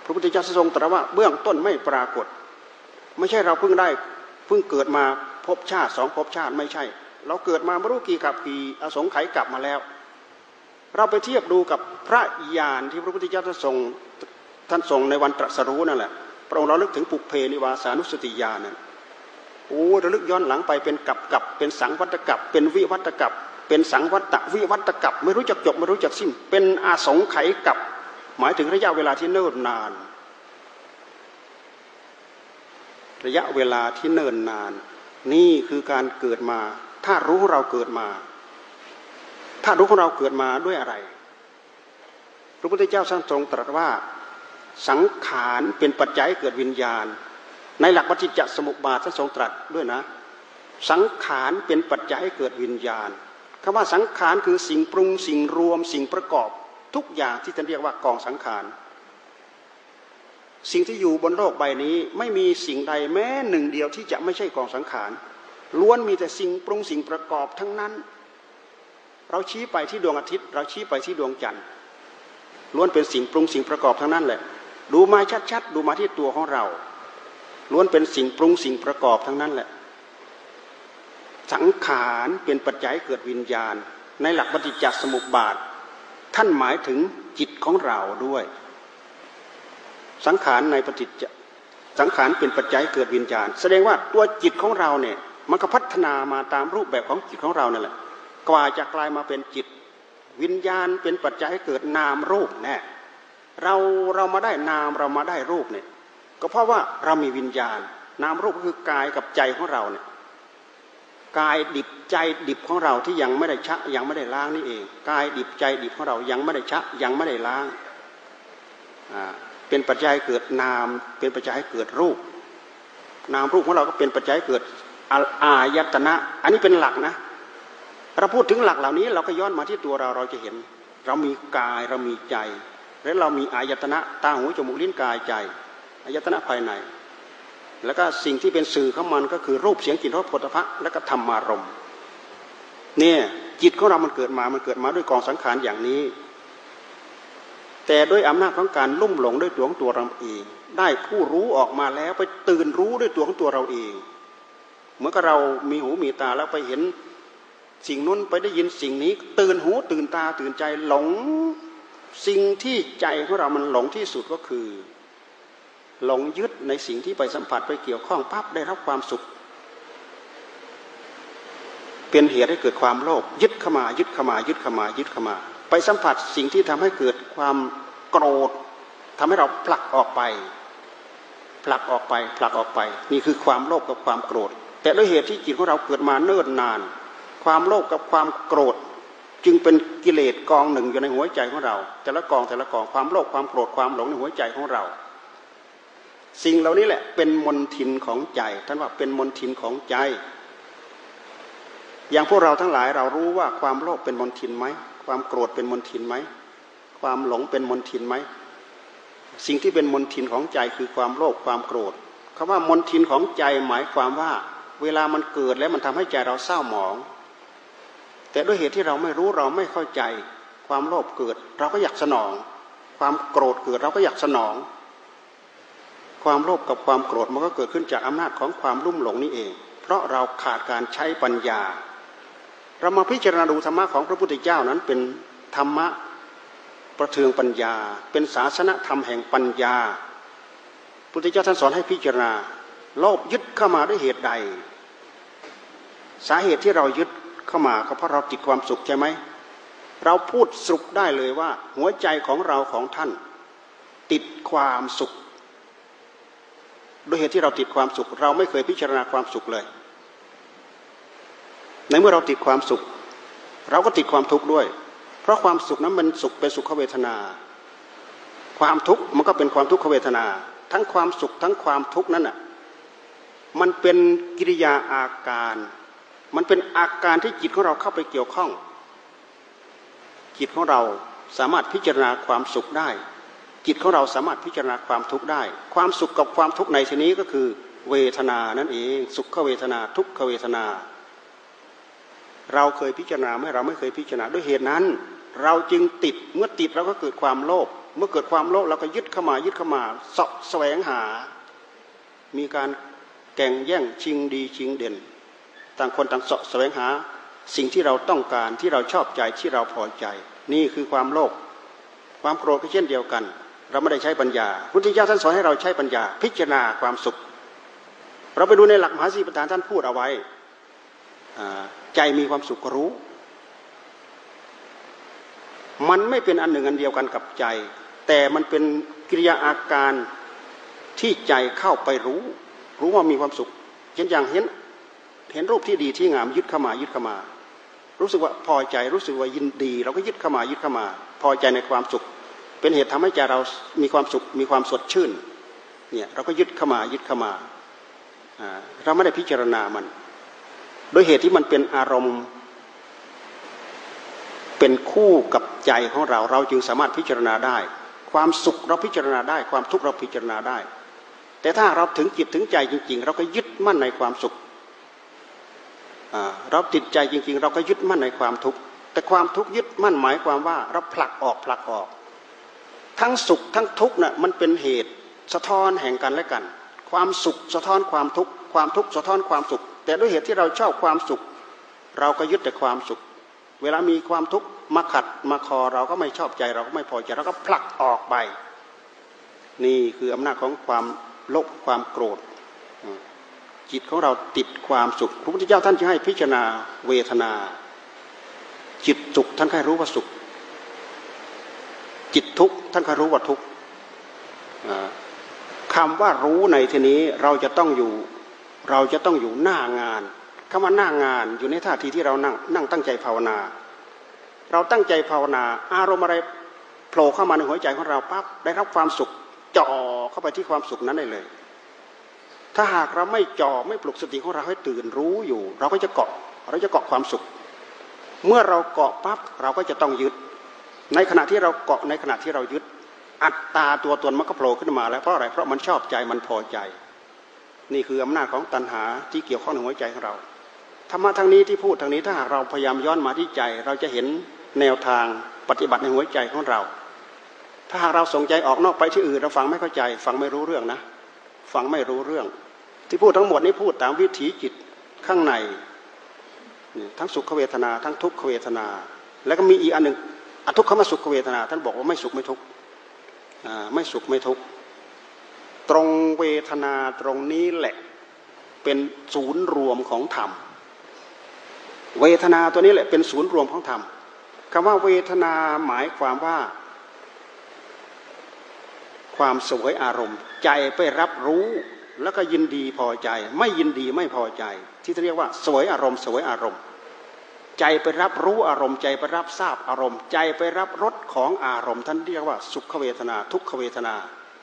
ระพุทธเจ้าทรงตรัสว่าเบื้องต้นไม่ปรากฏไม่ใช่เราเพิ่งได้เพิ่งเกิดมาพบชาติสองภพชาติไม่ใช่เราเกิดมาไม่รู้กี่กับกี่อสงไขยกลับมาแล้วเราไปเทียบดูกับพระญาณที่พระพุทธเจ้าท่านทรงท่านทรงในวันตรัสรู้นั่นแหละพระองค์เราลึกถึงปุเพนิวาสานุสติญาณนั่นโอ้ระลึกย้อนหลังไปเป็นกับกับเป็นสังวัตกับเป็นวิวัตกับเป็นสังวัตวิวัตกับไม่รู้จักจบไม่รู้จักสิ้นเป็นอาสงไขยกับหมายถึงระยะเวลาที่เนิ่นนานระยะเวลาที่เนิ่นนานนี่คือการเกิดมาถ้ารู้เราเกิดมาถ้ารู้ของเราเกิดมาด้วยอะไรพระพุทธเจ้าทรงตรัสว่าสังขารเป็นปัจจัยเกิดวิญญาณในหลักปฏิจจสมุปบาทท่านทรงตรัสด้วยนะสังขารเป็นปัจจัยเกิดวิญญาณคำว่าสังขารคือสิ่งปรุงสิ่งรวมสิ่งประกอบทุกอย่างที่ท่านเรียกว่ากองสังขารสิ่งที่อยู่บนโลกใบนี้ไม่มีสิ่งใดแม้หนึ่งเดียวที่จะไม่ใช่กองสังขารล้วนมีแต่สิ่งปรุงสิ่งประกอบทั้งนั้นเราชี้ไปที่ดวงอาทิตย์เราชี้ไปที่ดวงจันทร์ล้วนเป็นสิ่งปรุงสิ่งประกอบทั้งนั้นแหละดูมาชัดๆดูมาที่ตัวของเราล้วนเป็นสิ่งปรุงสิ่งประกอบทั้งนั้นแหละสังขารเป็นปัจจัยเกิดวิญญาณในหลักปฏิจจสมุปบาทท่านหมายถึงจิตของเราด้วยสังขารในปฏิจจสังขารเป็นปัจจัยเกิดวิญญาณแสดงว่าตัวจิตของเราเนี่ยมันก็พัฒนามาตามรูปแบบของจิตของเรานั่นแหละกว่าจะกลายมาเป็นจิตวิญญาณเป็นปัจจัยให้เกิดนามรูปแน่เราเรามาได้นามเรามาได้รูปเนี่ยก็เพราะว่าเรามีวิญญาณนามรูปก็คือกายกับใจของเราเนี่ยกายดิบใจดิบของเราที่ยังไม่ได้ชะยังไม่ได้ล้างนี่เองกายดิบใจดิบของเรายังไม่ได้ชะยังไม่ได้ล้างอ่าเป็นปัจจัยเกิดนามเป็นปัจจัยให้เกิดรูปนามรูปของเราก็เป็นปัจจัยเกิดอายตนะอันนี้เป็นหลักนะเราพูดถึงหลักเหล่านี้เราก็ย้อนมาที่ตัวเราเราจะเห็นเรามีกายเรามีใจและเรามีอายตนะตาหูจมูกลิ้นกายใจอายตนะภายในแล้วก็สิ่งที่เป็นสื่อของมันก็คือรูปเสียงกลิ่นรสผลิตภัณฑ์และก็ธรรมารมณ์เนี่ยจิตของเรามันเกิดมามันเกิดมาด้วยกองสังขารอย่างนี้แต่ด้วยอำนาจของการลุ่มหลงด้วยตัวของตัวเราเองได้ผู้รู้ออกมาแล้วไปตื่นรู้ด้วยตัวของตัวเราเองเหมือนกับเรามีหูมีตาแล้วไปเห็นสิ่งนู้นไปได้ยินสิ่งนี้ตื่นหูตื่นตาตื่นใจหลงสิ่งที่ใจของเรามันหลงที่สุดก็คือหลงยึดในสิ่งที่ไปสัมผัสไปเกี่ยวข้องปั๊บได้รับความสุขเป็นเหตุให้เกิดความโลภยึดเข้ามายึดเข้ามายึดเข้ามายึดเข้ามาไปสัมผัสสิ่งที่ทำให้เกิดความโกรธทำให้เราผลักออกไปผลักออกไปผลักออกไปนี่คือความโลภกับความโกรธแต่ด้วยเหตุที่จิตของเราเกิดมาเนิ่นนานความโลภกับความโกรธจึงเป็นกิเลสกองหนึ่งอยู่ในหัวใจของเราแต่ละกองแต่ละกองความโลภความโกรธความหลงในหัวใจของเราสิ่งเหล่านี้แหละเป็นมลทินของใจท่านว่าเป็นมลทินของใจอย่างพวกเราทั้งหลายเรารู้ว่าความโลภเป็นมลทินไหมความโกรธเป็นมลทินไหมความหลงเป็นมลทินไหมสิ่งที่เป็นมลทินของใจคือความโลภความโกรธคำว่ามลทินของใจหมายความว่าเวลามันเกิดแล้วมันทำให้ใจเราเศร้าหมองแต่ด้วยเหตุที่เราไม่รู้เราไม่เข้าใจความโลภเกิดเราก็อยากสนองความโกรธเกิดเราก็อยากสนองความโลภกับความโกรธมันก็เกิดขึ้นจากอำนาจของความลุ่มหลงนี่เองเพราะเราขาดการใช้ปัญญาเรามาพิจารณาดูธรรมะของพระพุทธเจ้านั้นเป็นธรรมะประเทืองปัญญาเป็นศาสนธรรมแห่งปัญญาพระพุทธเจ้าท่านสอนให้พิจารณาโลภยึดเข้ามาด้วยเหตุใดสาเหตุที่เรายึดเข้ามาก็เพราะเราติดความสุขใช่ไหมเราพูดสรุปได้เลยว่าหัวใจของเราของท่านติดความสุขด้วยเหตุที่เราติดความสุขเราไม่เคยพิจารณาความสุขเลยในเมื่อเราติดความสุขเราก็ติดความทุกข์ด้วยเพราะความสุขนั้นมันสุขเป็นสุขเวทนาความทุกข์มันก็เป็นความทุกขเวทนาทั้งความสุขทั้งความทุกข์นั้นน่ะมันเป็นกิริยาอาการมันเป็นอาการที่จิตของเราเข้าไปเกี่ยวข้องจิตของเราสามารถพิจารณาความสุขได้จิตของเราสามารถพิจารณาความทุกข์ได้ความสุขกับความทุกข์ในที่นี้ก็คือเวทนานั่นเองสุขเวทนาทุกขเวทนาเราเคยพิจารณาไหมเราไม่เคยพิจารณาด้วยเหตุนั้นเราจึงติดเมื่อติดเราก็เกิดความโลภเมื่อเกิดความโลภเราก็ยึดเข้ามายึดเข้ามาเสาะแสวงหามีการแข่งแย่งชิงดีชิงเด่นต่างคนต่างเสาะแสวงหาสิ่งที่เราต้องการที่เราชอบใจที่เราพอใจนี่คือความโลภความโกรธก็เช่นเดียวกันเราไม่ได้ใช้ปัญญาพุทธเจ้าท่านสอนให้เราใช้ปัญญาพิจารณาความสุขเราไปดูในหลักมหาสติปัฏฐานท่านพูดเอาไว้ใจมีความสุขก็รู้มันไม่เป็นอันหนึ่งอันเดียวกันกับใจแต่มันเป็นกิริยาอาการที่ใจเข้าไปรู้รู้ว่ามีความสุขเช่นอย่างเห็นเห็นรูปที่ดีที่งามยึดเข้ามายึดเข้ามารู้สึกว่าพอใจรู้สึกว่ายินดีเราก็ยึดเข้ามายึดเข้ามาพอใจในความสุขเป็นเหตุทำให้ใจเรามีความสุขมีความสดชื่นเนี่ยเราก็ยึดเข้ามายึดเข้ามาเราไม่ได้พิจารณามันโดยเหตุที่มันเป็นอารมณ์เป็นคู่กับใจของเราเราจึงสามารถพิจารณาได้ความสุขเราพิจารณาได้ความทุกข์เราพิจารณาได้แต่ถ้าเราถึงจิตถึงใจจริงๆเราก็ยึดมั่นในความสุขเราติดใจจริงๆเราก็ยึดมั่นในความทุกข์แต่ความทุกข์ยึดมั่นหมายความว่าเราผลักออกผลักออกทั้งสุขทั้งทุกข์น่ะมันเป็นเหตุสะท้อนแห่งกันและกันความสุขสะท้อนความทุกข์ความทุกข์สะท้อนความสุขแต่ด้วยเหตุที่เราชอบความสุขเราก็ยึดแต่ความสุขเวลามีความทุกข์มาขัดมาคอเราก็ไม่ชอบใจเราก็ไม่พอใจเราก็ผลักออกไปนี่คืออำนาจของความโลภความโกรธจิตของเราติดความสุขพระพุทธเจ้าท่านจะให้พิจารณาเวทนาจิตสุขท่านให้รู้ว่าสุขจิตทุกข์ท่านให้รู้ว่าทุกข์คำว่ารู้ในที่นี้เราจะต้องอยู่เราจะต้องอยู่หน้างานคำว่าหน้างานอยู่ในท่าทีที่เรานั่งนั่งตั้งใจภาวนาเราตั้งใจภาวนาอารมณ์อะไรโผล่เข้ามาในหัวใจของเราปั๊บได้รับความสุขจ่อเข้าไปที่ความสุขนั้นได้เลยถ้าหากเราไม่จ่อไม่ปลุกสติของเราให้ตื่นรู้อยู่เราก็จะเกาะเราจะเกาะความสุขเมื่อเราเกาะปั๊บเราก็จะต้องยึดในขณะที่เราเกาะในขณะที่เรายึดอัตตาตัวตนมันก็โผล่ขึ้นมาแล้วเพราะอะไรเพราะมันชอบใจมันพอใจนี่คืออำนาจของตัณหาที่เกี่ยวข้องในหัวใจของเราธรรมะทางนี้ที่พูดทางนี้ถ้าหากเราพยายามย้อนมาที่ใจเราจะเห็นแนวทางปฏิบัติในหัวใจของเราถ้าหากเราส่งใจออกนอกไปที่อื่นเราฟังไม่เข้าใจฟังไม่รู้เรื่องนะฟังไม่รู้เรื่องที่พูดทั้งหมดนี้พูดตามวิถีจิตข้างในทั้งสุขเวทนาทั้งทุกขเวทนาแล้วก็มีอีกอันหนึ่งอทุกขมสุขเวทนาท่านบอกว่าไม่สุขไม่ทุกข์ไม่สุขไม่ทุกข์ตรงเวทนาตรงนี้แหละเป็นศูนย์รวมของธรรมเวทนาตัวนี้แหละเป็นศูนย์รวมของธรรมคำว่าเวทนาหมายความว่าความเสวยอารมณ์ใจไปรับรู้แล้วก็ยินดีพอใจไม่ยินดีไม่พอใจที่เรียกว่าเสวยอารมณ์เสวยอารมณ์ใจไปรับรู้อารมณ์ใจไปรับทราบอารมณ์ใจไปรับรสของอารมณ์ท่านเรียกว่าสุขเวทนาทุกขเวทนา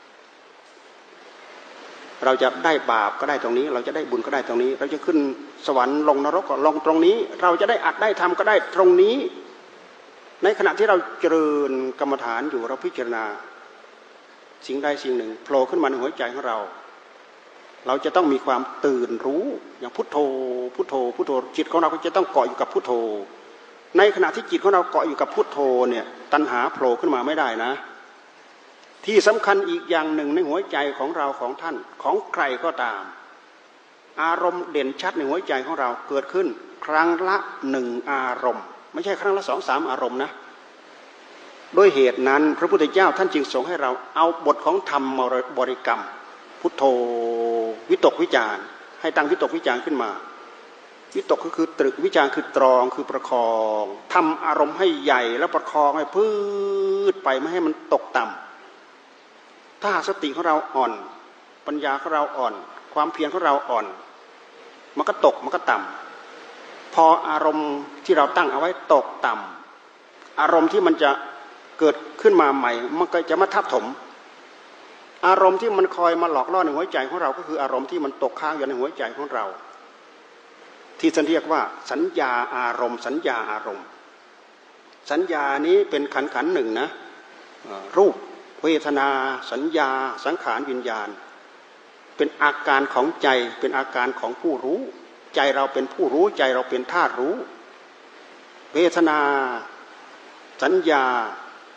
เราจะได้บาปก็ได้ตรงนี้เราจะได้บุญก็ได้ตรงนี้เราจะขึ้นสวรรค์ลงนรกก็ลงตรงนี้เราจะได้อัดได้ทำก็ได้ตรงนี้ในขณะที่เราเจริญกรรมฐานอยู่เราพิจารณาสิ่งใดสิ่งหนึ่งโผล่ขึ้นมาในหัวใจของเราเราจะต้องมีความตื่นรู้อย่างพุทโธพุทโธพุทโธจิตของเราก็จะต้องเกาะอยู่กับพุทโธในขณะที่จิตของเราเกาะอยู่กับพุทโธเนี่ยตัณหาโผล่ขึ้นมาไม่ได้นะที่สำคัญอีกอย่างหนึ่งในหัวใจของเราของท่านของใครก็ตามอารมณ์เด่นชัดในหัวใจของเราเกิดขึ้นครั้งละหนึ่งอารมณ์ไม่ใช่ครั้งละสองสามอารมณ์นะด้วยเหตุนั้นพระพุทธเจ้าท่านจึงทรงให้เราเอาบทของธรรมบริกรรมพุทโธวิตกวิจารให้ตั้งวิตกวิจารขึ้นมาวิตกก็คือตรึกวิจารคือตรองคือประคองทำอารมณ์ให้ใหญ่แล้วประคองให้พืชไปไม่ให้มันตกต่ำถ้าสติของเราอ่อนปัญญาของเราอ่อนความเพียรของเราอ่อนมันก็ตกมันก็ต่ำพออารมณ์ที่เราตั้งเอาไว้ตกต่ำอารมณ์ที่มันจะเกิดขึ้นมาใหม่มันก็จะมาทับถมอารมณ์ที่มันคอยมาหลอกล่อในหัวใจของเราก็คืออารมณ์ที่มันตกค้างอยู่ในหัวใจของเราที่ท่านเรียกว่าสัญญาอารมณ์สัญญาอารมณ์สัญญานี้เป็นขันธ์ขันธ์หนึ่งนะรูปเวทนาสัญญาสังขารวิญญาณเป็นอาการของใจเป็นอาการของผู้รู้ใจเราเป็นผู้รู้ใจเราเป็นธาตุรู้เวทนาสัญญา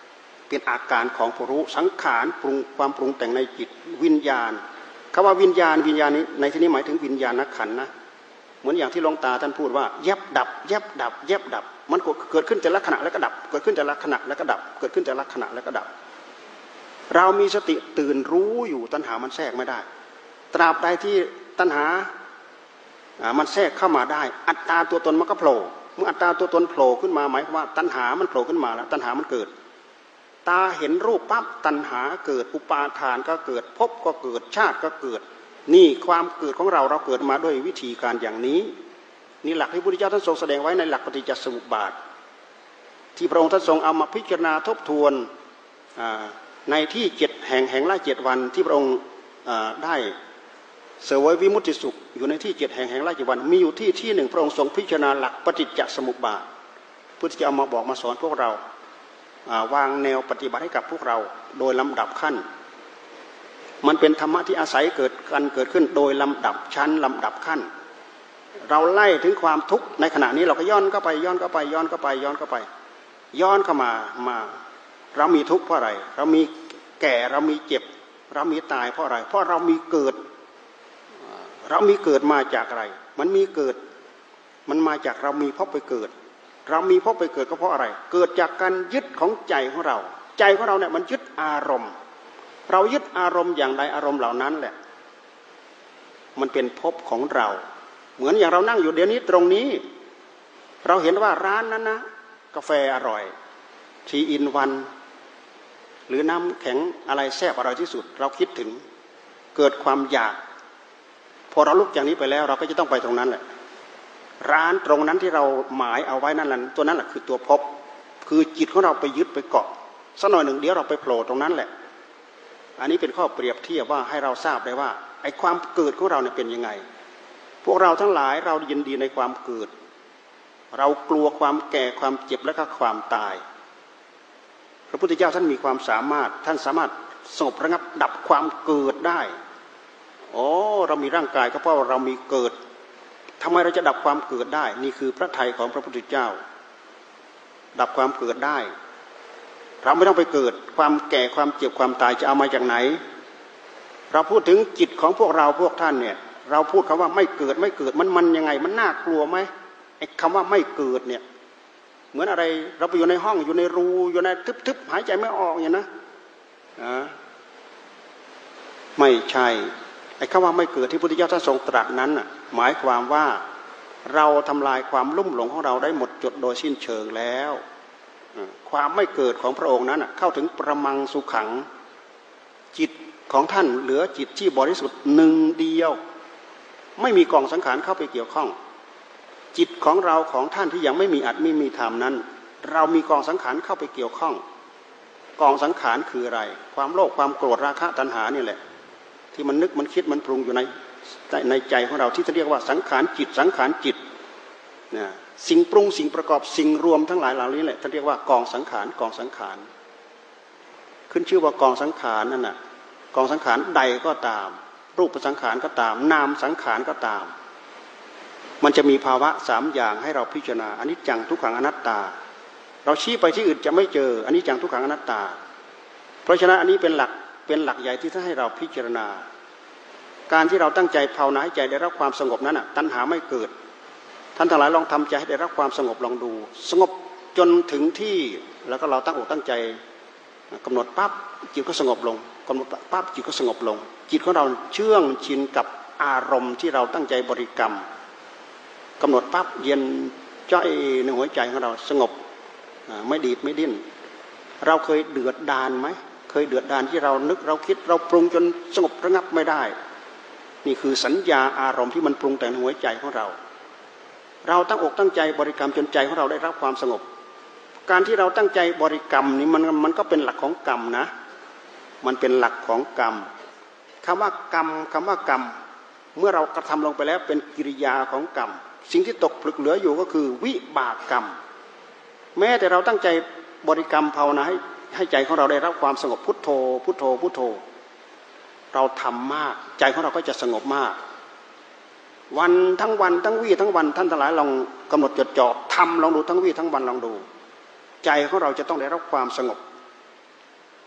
เป็นอาการของผู้รู้สังขารปรุงความปรุงแต่งในจิตวิญญาณคำว่าวิญญาณวิญญาณนี้ในที่นี้หมายถึงวิญญาณขันธ์นะเหมือนอย่างที่หลวงตาท่านพูดว่าแยบดับแยบดับแยบดับมันเกิดขึ้นแต่ละขณะแล้วก็ดับเกิดขึ้นแต่ละขณะแล้วก็ดับเกิดขึ้นแต่ละขณะแล้วก็ดับเรามีสติตื่นรู้อยู่ตัณหามันแทรกไม่ได้ตราบใดที่ตัณหามันแทรกเข้ามาได้อัตตาตัวตนมันก็โผล่เมื่ออัตตาตัวตนโผล่ขึ้นมาหมายความว่าตัณหามันโผล่ขึ้นมาแล้วตัณหามันเกิดตาเห็นรูปปั๊บตัณหาเกิดอุปาทานก็เกิดภพก็เกิดชาติก็เกิดนี่ความเกิดของเราเราเกิดมาด้วยวิธีการอย่างนี้นี่หลักที่พระพุทธเจ้าท่านทรงแสดงไว้ในหลักปฏิจจสมุปบาทที่พระองค์ท่านทรงเอามาพิจารณาทบทวนในที่เจ็ดแห่งแห่งละเจ็ดวันที่พระองค์ได้เสวยวิมุตติสุขอยู่ในที่เจ็ดแห่งแห่งละเจ็ดวันมีอยู่ที่ที่หนึ่งพระองค์ทรงพิจารณาหลักปฏิจจสมุปบาทเพื่อที่จะเอามาบอกมาสอนพวกเราวางแนวปฏิบัติให้กับพวกเราโดยลำดับขั้นมันเป็นธรรมะที่อาศัยเกิดกันเกิดขึ้นโดยลำดับชั้นลำดับขั้นเราไล่ถึงความทุกข์ในขณะนี้เราก็ย้อนเข้าไปย้อนเข้าไปย้อนเข้าไปย้อนเข้าไปย้อนเข้ามามาเรามีทุกข์เพราะอะไรเรามีแก่เรามีเจ็บเรามีตายเพราะอะไรเพราะเรามีเกิดเรามีเกิดมาจากอะไรมันมีเกิดมันมาจากเรามีพบไปเกิดเรามีพบไปเกิดก็เพราะอะไรเกิดจากการยึดของใจของเราใจของเราเนี่ยมันยึดอารมณ์เรายึดอารมณ์อย่างใดอารมณ์เหล่านั้นแหละมันเป็นภพของเราเหมือนอย่างเรานั่งอยู่เดี๋ยวนี้ตรงนี้เราเห็นว่าร้านนั้นนะกาแฟอร่อยทีอินวันหรือน้ำแข็งอะไรแซ่บอร่อยที่สุดเราคิดถึงเกิดความอยากพอเราลุกจากนี้ไปแล้วเราก็จะต้องไปตรงนั้นแหละร้านตรงนั้นที่เราหมายเอาไว้นั่นแหละตัวนั้นแหละคือตัวภพคือจิตของเราไปยึดไปเกาะสักหน่อยหนึ่งเดี๋ยวเราไปโผล่ตรงนั้นแหละอันนี้เป็นข้อเปรียบเทียบว่าให้เราทราบได้ว่าไอ้ความเกิดของเราเนี่ยเป็นยังไงพวกเราทั้งหลายเรายินดีในความเกิดเรากลัวความแก่ความเจ็บและก็ความตายพระพุทธเจ้าท่านมีความสามารถท่านสามารถสงบระงับดับความเกิดได้โอ้เรามีร่างกายก็เพราะเรามีเกิดทำไมเราจะดับความเกิดได้นี่คือพระทัยของพระพุทธเจ้าดับความเกิดได้เราไม่ต้องไปเกิดความแก่ความเจ็บความตายจะเอามาจากไหนเราพูดถึงจิตของพวกเราพวกท่านเนี่ยเราพูดคำว่าไม่เกิดไม่เกิดมันมันยังไงมันน่ากลัวไหมไอ้คำว่าไม่เกิดเนี่ยเหมือนอะไรเราไปอยู่ในห้องอยู่ในรูอยู่ในทึบๆหายใจไม่ออกอย่างนะอ่าไม่ใช่ไอ้คำว่าไม่เกิดที่พระพุทธเจ้าท่านทรงตรัสนั้นน่ะหมายความว่าเราทำลายความลุ่มหลงของเราได้หมดจดโดยสิ้นเชิงแล้วความไม่เกิดของพระองค์นั้นเข้าถึงประมังสุขังจิตของท่านเหลือจิตที่บริสุทธิ์หนึ่งเดียวไม่มีกองสังขารเข้าไปเกี่ยวข้องจิตของเราของท่านที่ยังไม่มีอัตไม่มีธรรมนั้นเรามีกองสังขารเข้าไปเกี่ยวข้องกองสังขารคืออะไรความโลภความโกรธราคะตัณหานี่แหละที่มันนึกมันคิดมันปรุงอยู่ในในใจของเราที่เรียกว่าสังขารจิตสังขารจิตนะสิ่งปรุงสิ่งประกอบสิ่งรวมทั้งหลายเหล่านี้แหละท่านเรียกว่ากองสังขารกองสังขารขึ้นชื่อว่ากองสังขารนั่นน่ะกองสังขารใดก็ตามรูปสังขารก็ตามนามสังขารก็ตามมันจะมีภาวะสามอย่างให้เราพิจารณาอนิจจังทุกขังอนัตตาเราชี้ไปที่อื่นจะไม่เจออนิจจังทุกขังอนัตตาเพราะฉะนั้นอันนี้เป็นหลักเป็นหลักใหญ่ที่ท่านให้เราพิจารณาการที่เราตั้งใจภาวนาให้ใจได้รับความสงบนั้นน่ะตัณหาไม่เกิดท่านทั้งหลายลองทำใจให้ได้รับความสงบลองดูสงบจนถึงที่แล้วก็เราตั้งอกตั้งใจกำหนดปั๊บจิตก็สงบลงกำหนดปั๊บจิตก็สงบลงจิตของเราเชื่องชินกับอารมณ์ที่เราตั้งใจบริกรรมกำหนดปั๊บเย็นจ้อยในหัวใจของเราสงบไม่ดีดไม่ดิ้นเราเคยเดือดดานไหมเคยเดือดดานที่เรานึกเราคิดเราปรุงจนสงบระงับไม่ได้นี่คือสัญญาอารมณ์ที่มันปรุงแต่งหัวใจของเราเราตั้งอกตั้งใจบริกรรมจนใจของเราได้รับความสงบการที่เราตั้งใจบริกรรมนี่มันมันก็เป็นหลักของกรรมนะมันเป็นหลักของกรรมคำว่ากรรมคำว่ากรรมเมื่อเรากระทำลงไปแล้วเป็นกิริยาของกรรมสิ่งที่ตกผลึกเหลืออยู่ก็คือวิบากกรรมแม้แต่เราตั้งใจบริกรรมภาวนาให้ให้ใจของเราได้รับความสงบพุทโธพุทโธพุทโธเราทำมากใจของเราก็จะสงบมากวันทั้งวันทั้งวี่ทั้งวันท่านทั้งหลายลองกำหนดจดจ่อทำลองดูทั้งวี่ทั้งวันลองดูใจของเราจะต้องได้รับความสงบ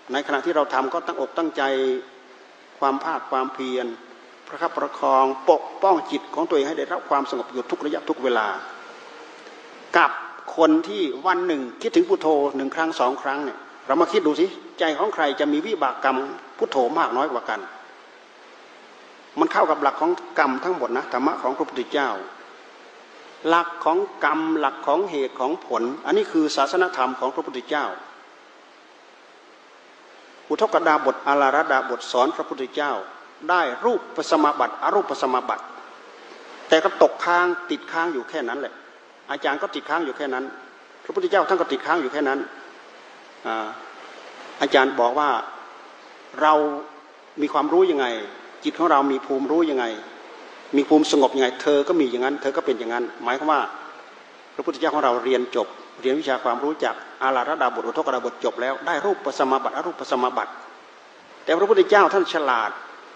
ในขณะที่เราทำก็ตั้งอกตั้งใจความภาคความเพียรประคับประคองปกป้องจิตของตัวเองให้ได้รับความสงบอยู่ทุกระยะทุกเวลากับคนที่วันหนึ่งคิดถึงพุทโธหนึ่งครั้งสองครั้งเนี่ยเรามาคิดดูสิใจของใครจะมีวิบากกรรมพุทโธมากน้อยกว่ากันมันเข้ากับหลักของกรรมทั้งหมดนะธรรมะของพระพุทธเจ้าหลักของกรรมหลักของเหตุของผลอันนี้คือศาสนธรรมของพระพุทธเจ้าอุทกดาบทอาราระดาบทสอนพระพุทธเจ้าได้รูปปัสมาบัติอรูปปัสมาบัติแต่ก็ตกค้างติดค้างอยู่แค่นั้นแหละอาจารย์ก็ติดค้างอยู่แค่นั้นพระพุทธเจ้าท่านก็ติดค้างอยู่แค่นั้นอาจารย์บอกว่าเรามีความรู้ยังไงจิตของเรามีภูมิรู้ยังไงมีภูมิสงบยังไงเธอก็มีอย่างนั้นเธอก็เป็นอย่างนั้นหมายความว่าพระพุทธเจ้าของเราเรียนจบเรียนวิชาความรู้จากอาราระดาบทอุทกดาบทจบแล้วได้รูปปัสมาบัติอรูปปัสมาบัติแต่พระพุทธเจ้าท่านฉลาด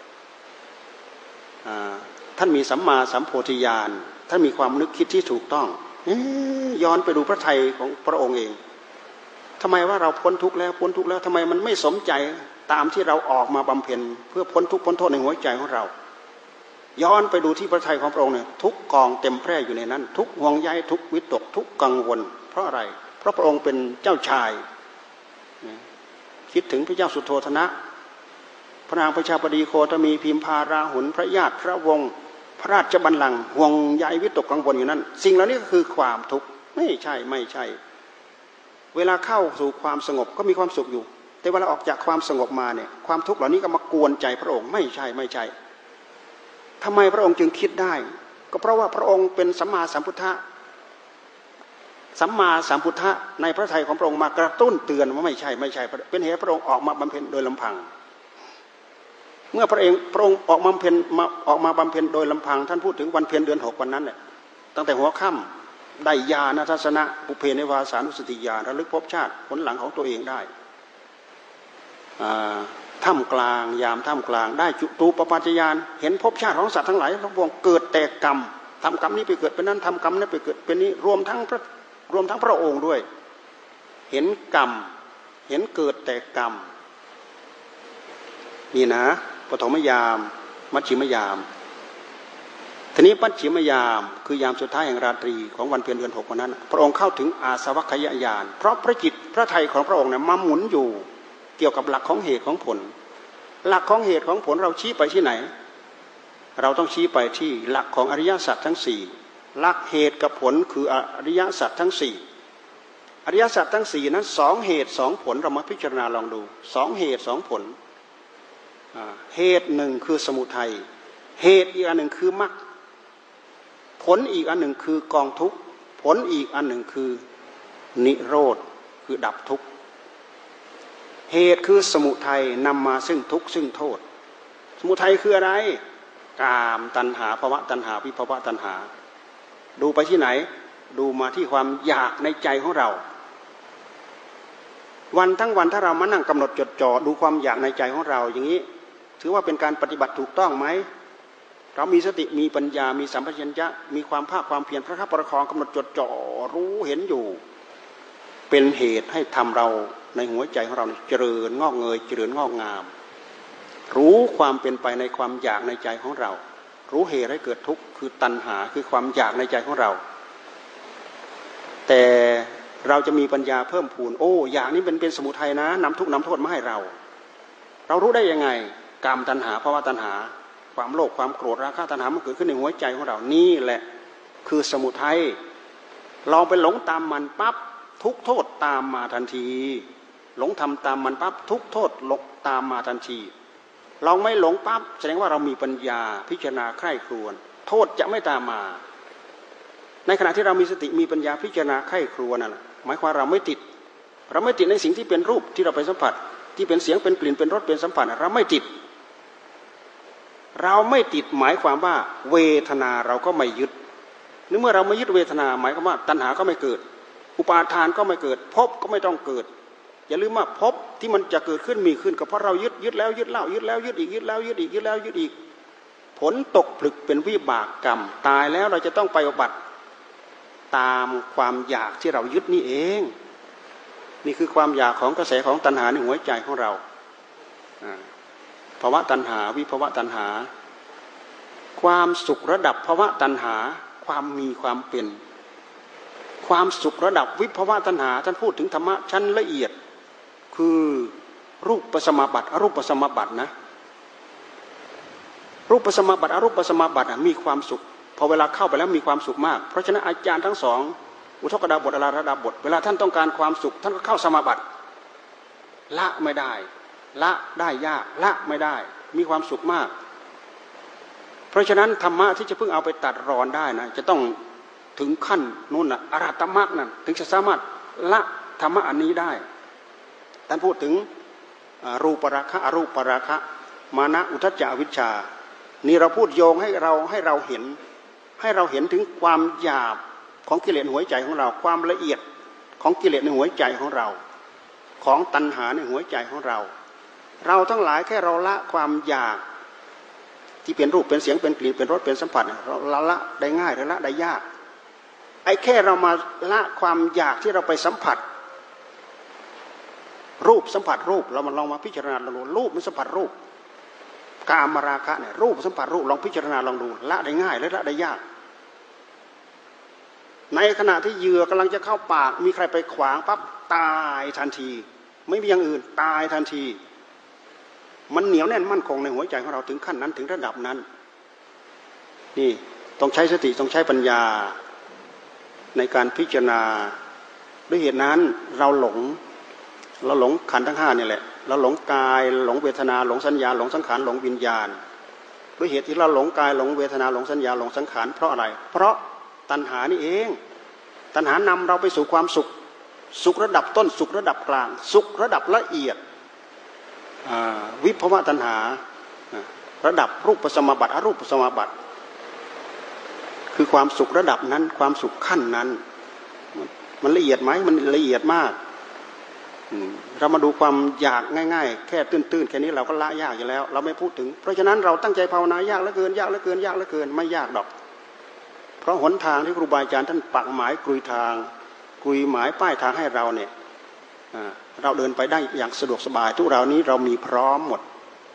ท่านมีสัมมาสัมโพธิญาณท่านมีความนึกคิดที่ถูกต้องย้อนไปดูพระทัยของพระองค์เองทำไมว่าเราพ้นทุกข์แล้วพ้นทุกข์แล้วทำไมมันไม่สมใจตามที่เราออกมาบำเพ็ญเพื่อพ้นทุกข์พ้นโทษในหัวใจของเราย้อนไปดูที่พระทัยของพระองค์เนี่ยทุกกองเต็มแพร่อยู่ในนั้นทุกห่วงใยทุกวิตกทุกกังวลเพราะอะไรเพราะพระองค์เป็นเจ้าชายคิดถึงพระเจ้าสุโธทนะพระนางประชาบดีโคตมีพิมพาราหุลพระญาติพระวงศ์พระราชบัลลังก์ห่วงใยวิตกกังวลอยู่นั้นสิ่งเหล่านี้ก็คือความทุกข์ไม่ใช่ไม่ใช่เวลาเข้าสู่ความสงบก็มีความสุขอยู่แต่เวลาออกจากความสงบมาเนี่ยความทุกข์เหล่านี้ก็มากวนใจพระองค์ไม่ใช่ไม่ใช่ทำไมพระองค์จึงคิดได้ก็เพราะว่าพระองค์เป็นสัมมาสัมพุทธะสัมมาสัมพุทธะในพระทัยของพระองค์มากระตุ้นเตือนว่าไม่ใช่ไม่ใช่เป็นเหตุพระองค์ออกมาบำเพ็ญโดยลำพังเมื่อพระเองพระองค์ออกมาบำเพ็ญมาออกมาบำเพ็ญโดยลำพังท่านพูดถึงวันเพ็ญเดือนหกวันนั้นเนี่ยตั้งแต่หัวค่ำได้ญาณทัศนะปุเพนิวาสานุสติญาณระลึกพบชาติผลหลังของตัวเองได้ท่ามกลางยามท่ามกลางได้จุตูปปัจจยานเห็นภพชาติของสัตว์ทั้งหลายทั้งปวงเกิดแต่กรรมทำกรรมนี้ไปเกิดเป็นนั้นทำกรรมนี้ไปเกิดเป็นนี้รวมทั้งพระรวมทั้งพระองค์ด้วยเห็นกรรมเห็นเกิดแต่กรรมนี่นะปฐมยามมัชฌิมยามทีนี้มัชฌิมยามคือยามสุดท้ายแห่งราตรีของวันเพ็ญเดือนหกวันนั้นพระองค์เข้าถึงอาสวัคยญาณเพราะพระจิตพระทัยของพระองค์เนี่ยมาหมุนอยู่เกี่ยวกับหลักของเหตุของผลหลักของเหตุของผลเราชี้ไปที่ไหนเราต้องชี้ไปที่หลักของอริยสัจทั้งสี่หลักเหตุกับผลคืออริยสัจทั้งสี่อริยสัจทั้งสี่นั้นสองเหตุสองผลเรามาพิจารณาลองดูสองเหตุสองผลเหตุหนึ่งคือสมุทัยเหตุอีกอันหนึ่งคือมรรคผลอีกอันหนึ่งคือกองทุกข์ผลอีกอันหนึ่งคือนิโรธคือดับทุกข์เหตุคือสมุทัยนำมาซึ่งทุกข์ซึ่งโทษสมุทัยคืออะไรกามตัณหาภวะตัณหาวิภวะตัณหาดูไปที่ไหนดูมาที่ความอยากในใจของเราวันทั้งวันถ้าเรามานั่งกำหนดจดจ่อดูความอยากในใจของเราอย่างนี้ถือว่าเป็นการปฏิบัติถูกต้องไหมเรามีสติมีปัญญามีสัมปชัญญะมีความภาคความเพียรพระคับประคองกำหนดจดจ่อรู้เห็นอยู่เป็นเหตุให้ทำเราในหัวใจของเราเจริญงอกเงยเจริญงอกงามรู้ความเป็นไปในความอยากในใจของเรารู้เหตุให้เกิดทุกข์คือตัณหาคือความอยากในใจของเราแต่เราจะมีปัญญาเพิ่มพูนโอ้อยากนี้เป็นเป็นสมุทัยนะนำทุกข์นำโทษมาให้เราเรารู้ได้ยังไงกามตัณหาภวะตัณหาความโลภความโกรธราคะตัณหามันเกิดขึ้นในหัวใจของเรานี่แหละคือสมุทัยลองไปหลงตามมันปั๊บทุกโทษตามมาทันทีหลงทำตามมันปั๊บทุกโทษหลงตามมาทันทีเราไม่หลงปั๊บแสดงว่าเรามีปัญญาพิจารณาใคร่ครวญโทษจะไม่ตามมาในขณะที่เรามีสติมีปัญญาพิจารณาใคร่ครวญนั่นแหละหมายความเราไม่ติดเราไม่ติดในสิ่งที่เป็นรูปที่เราไปสัมผัสที่เป็นเสียงเป็นกลิ่นเป็นรสเป็นสัมผัสเราไม่ติดเราไม่ติดหมายความว่าเวทนาเราก็ไม่ยึดนึกเมื่อเราไม่ยึดเวทนาหมายความว่าตัณหาก็ไม่เกิดอุปาทานก็ไม่เกิดภพก็ไม่ต้องเกิดอย่าลืมว่าภพที่มันจะเกิดขึ้นมีขึ้นก็เพราะเรายึดยึดแล้วยึดเล่ายึดแล้วยึดอีกยึดแล้วยึดอีกยึดแล้วยึดอีกผลตกผลึกเป็นวิบากกรรมตายแล้วเราจะต้องไปอุบัติตามความอยากที่เรายึดนี่เองนี่คือความอยากของกระแสของตัณหาในหัวใจของเราภาวะตัณหาวิภาวะตัณหาความสุขระดับภาวะตัณหาความมีความเป็นความสุขระดับวิภาวะตัณหาท่านพูดถึงธรรมะชั้นละเอียดคือรูปปัสมาบัติอรูปปัสมาบัตินะรูปปัสมาบัติอรูปปัสมาบัติมีความสุขพอเวลาเข้าไปแล้วมีความสุขมากเพราะฉะนั้นอาจารย์ทั้งสองอุทกดาบทอลาระดาบทเวลาท่านต้องการความสุขท่านก็เข้าสมาบัติละไม่ได้ละได้ยากละไม่ได้มีความสุขมากเพราะฉะนั้นธรรมะที่จะเพิ่งเอาไปตัดรอนได้นะจะต้องถึงขั้นนู่นนะอรหัตมรรคนั่นถึงจะสามารถละธรรมะอันนี้ได้ท่านพูดถึงรูปราคะอรูปราคะมานะอุทธัจจะอวิชชานี่เราพูดโยงให้เราให้เราเห็นให้เราเห็นถึงความหยาบของกิเลสในหัวใจของเราความละเอียดของกิเลสในหัวใจของเราของตัณหาในหัวใจของเราเราทั้งหลายแค่เราละความอยากที่เป็นรูปเป็นเสียงเป็นกลิ่นเป็นรสเป็นสัมผัสเราละได้ง่ายหรือละได้ยากไอ้แค่เรามาละความอยากที่เราไปสัมผัสรูปสัมผัสรูปเรามาลองมาพิจารณาลองดูรูปมันสัมผัสรูปกามราคะเนี่ยรูปสัมผัสรูปลองพิจารณาลองดูละได้ง่ายหรือละได้ยากในขณะที่เหยื่อกำลังจะเข้าปากมีใครไปขวางปั๊บตายทันทีไม่มีอย่างอื่นตายทันทีมันเหนียวแน่นมั่นคงในหัวใจของเราถึงขั้นนั้นถึงระดับนั้นนี่ต้องใช้สติต้องใช้ปัญญาในการพิจารณาด้วยเหตุนั้นเราหลงเราหลงขันธ์ทั้งห้านี่แหละเราหลงกายหลงเวทนาหลงสัญญาหลงสังขารหลงวิญญาณด้วยเหตุที่เราหลงกายหลงเวทนาหลงสัญญาหลงสังขารเพราะอะไรเพราะตัณหานี่เองตัณหานำเราไปสู่ความสุขสุขระดับต้นสุขระดับกลางสุขระดับละเอียดวิภวะตัณหาระดับรูปสมาบัติอรูปสมาบัติคือความสุขระดับนั้นความสุขขั้นนั้นมันละเอียดไหมมันละเอียดมากเรามาดูความอยากง่ายๆแค่ตื้นๆแค่นี้เราก็ละยากอยู่แล้วเราไม่พูดถึงเพราะฉะนั้นเราตั้งใจภาวนายากเหลือเกินยากเหลือเกินยากเหลือเกินไม่ยากดอกเพราะหนทางที่ครูบาอาจารย์ท่านปักหมายกลุยทางกลุยหมายป้ายทางให้เราเนี่ยเราเดินไปได้อย่างสะดวกสบายทุกเรานี้เรามีพร้อมหมด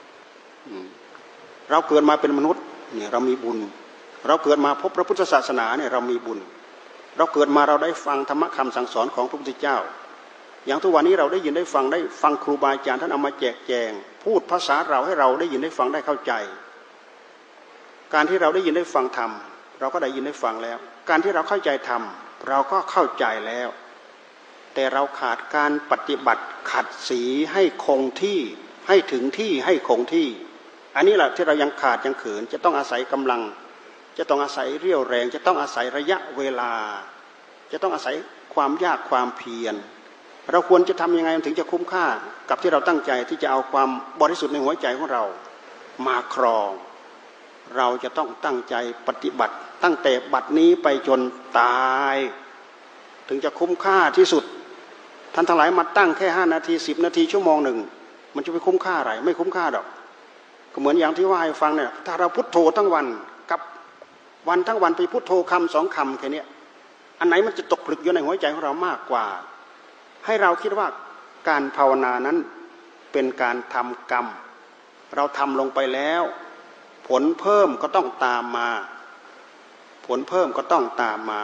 เราเกิดมาเป็นมนุษย์เนี่ยเรามีบุญเราเกิดมาพบพระพุทธศาสนาเนี่ยเรามีบุญเราเกิดมาเราได้ฟังธรรมะคำสั่งสอนของพระพุทธเจ้าอย่างทุกวันนี้เราได้ยินได้ฟังได้ฟังครูบาอาจารย์ท่านเอามาแจกแจงพูดภาษาเราให้เราได้ยินได้ฟังได้เข้าใจการที่เราได้ยินได้ฟังธรรมเราก็ได้ยินได้ฟังแล้วการที่เราเข้าใจธรรมเราก็เข้าใจแล้วแต่เราขาดการปฏิบัติขัดสีให้คงที่ให้ถึงที่ให้คงที่อันนี้แหละที่เรายังขาดยังเขินจะต้องอาศัยกำลังจะต้องอาศัยเรี่ยวแรงจะต้องอาศัยระยะเวลาจะต้องอาศัยความยากความเพียรเราควรจะทำยังไงถึงจะคุ้มค่ากับที่เราตั้งใจที่จะเอาความบริสุทธิ์ในหัวใจของเรามาครองเราจะต้องตั้งใจปฏิบัติตั้งแต่บัดนี้ไปจนตายถึงจะคุ้มค่าที่สุดท่านทั้งหลายมาตั้งแค่ห้านาทีสิบนาทีชั่วโมงหนึ่งมันจะไปคุ้มค่าอะไรไม่คุ้มค่าดอกก็เหมือนอย่างที่ว่าให้ฟังเนี่ยถ้าเราพุทโธทั้งวันกับวันทั้งวันไปพุทโธคำสองคำแค่นี้อันไหนมันจะตกผลึกอยู่ในหัวใจของเรามากกว่าให้เราคิดว่าการภาวนานั้นเป็นการทำกรรมเราทำลงไปแล้วผลเพิ่มก็ต้องตามมาผลเพิ่มก็ต้องตามมา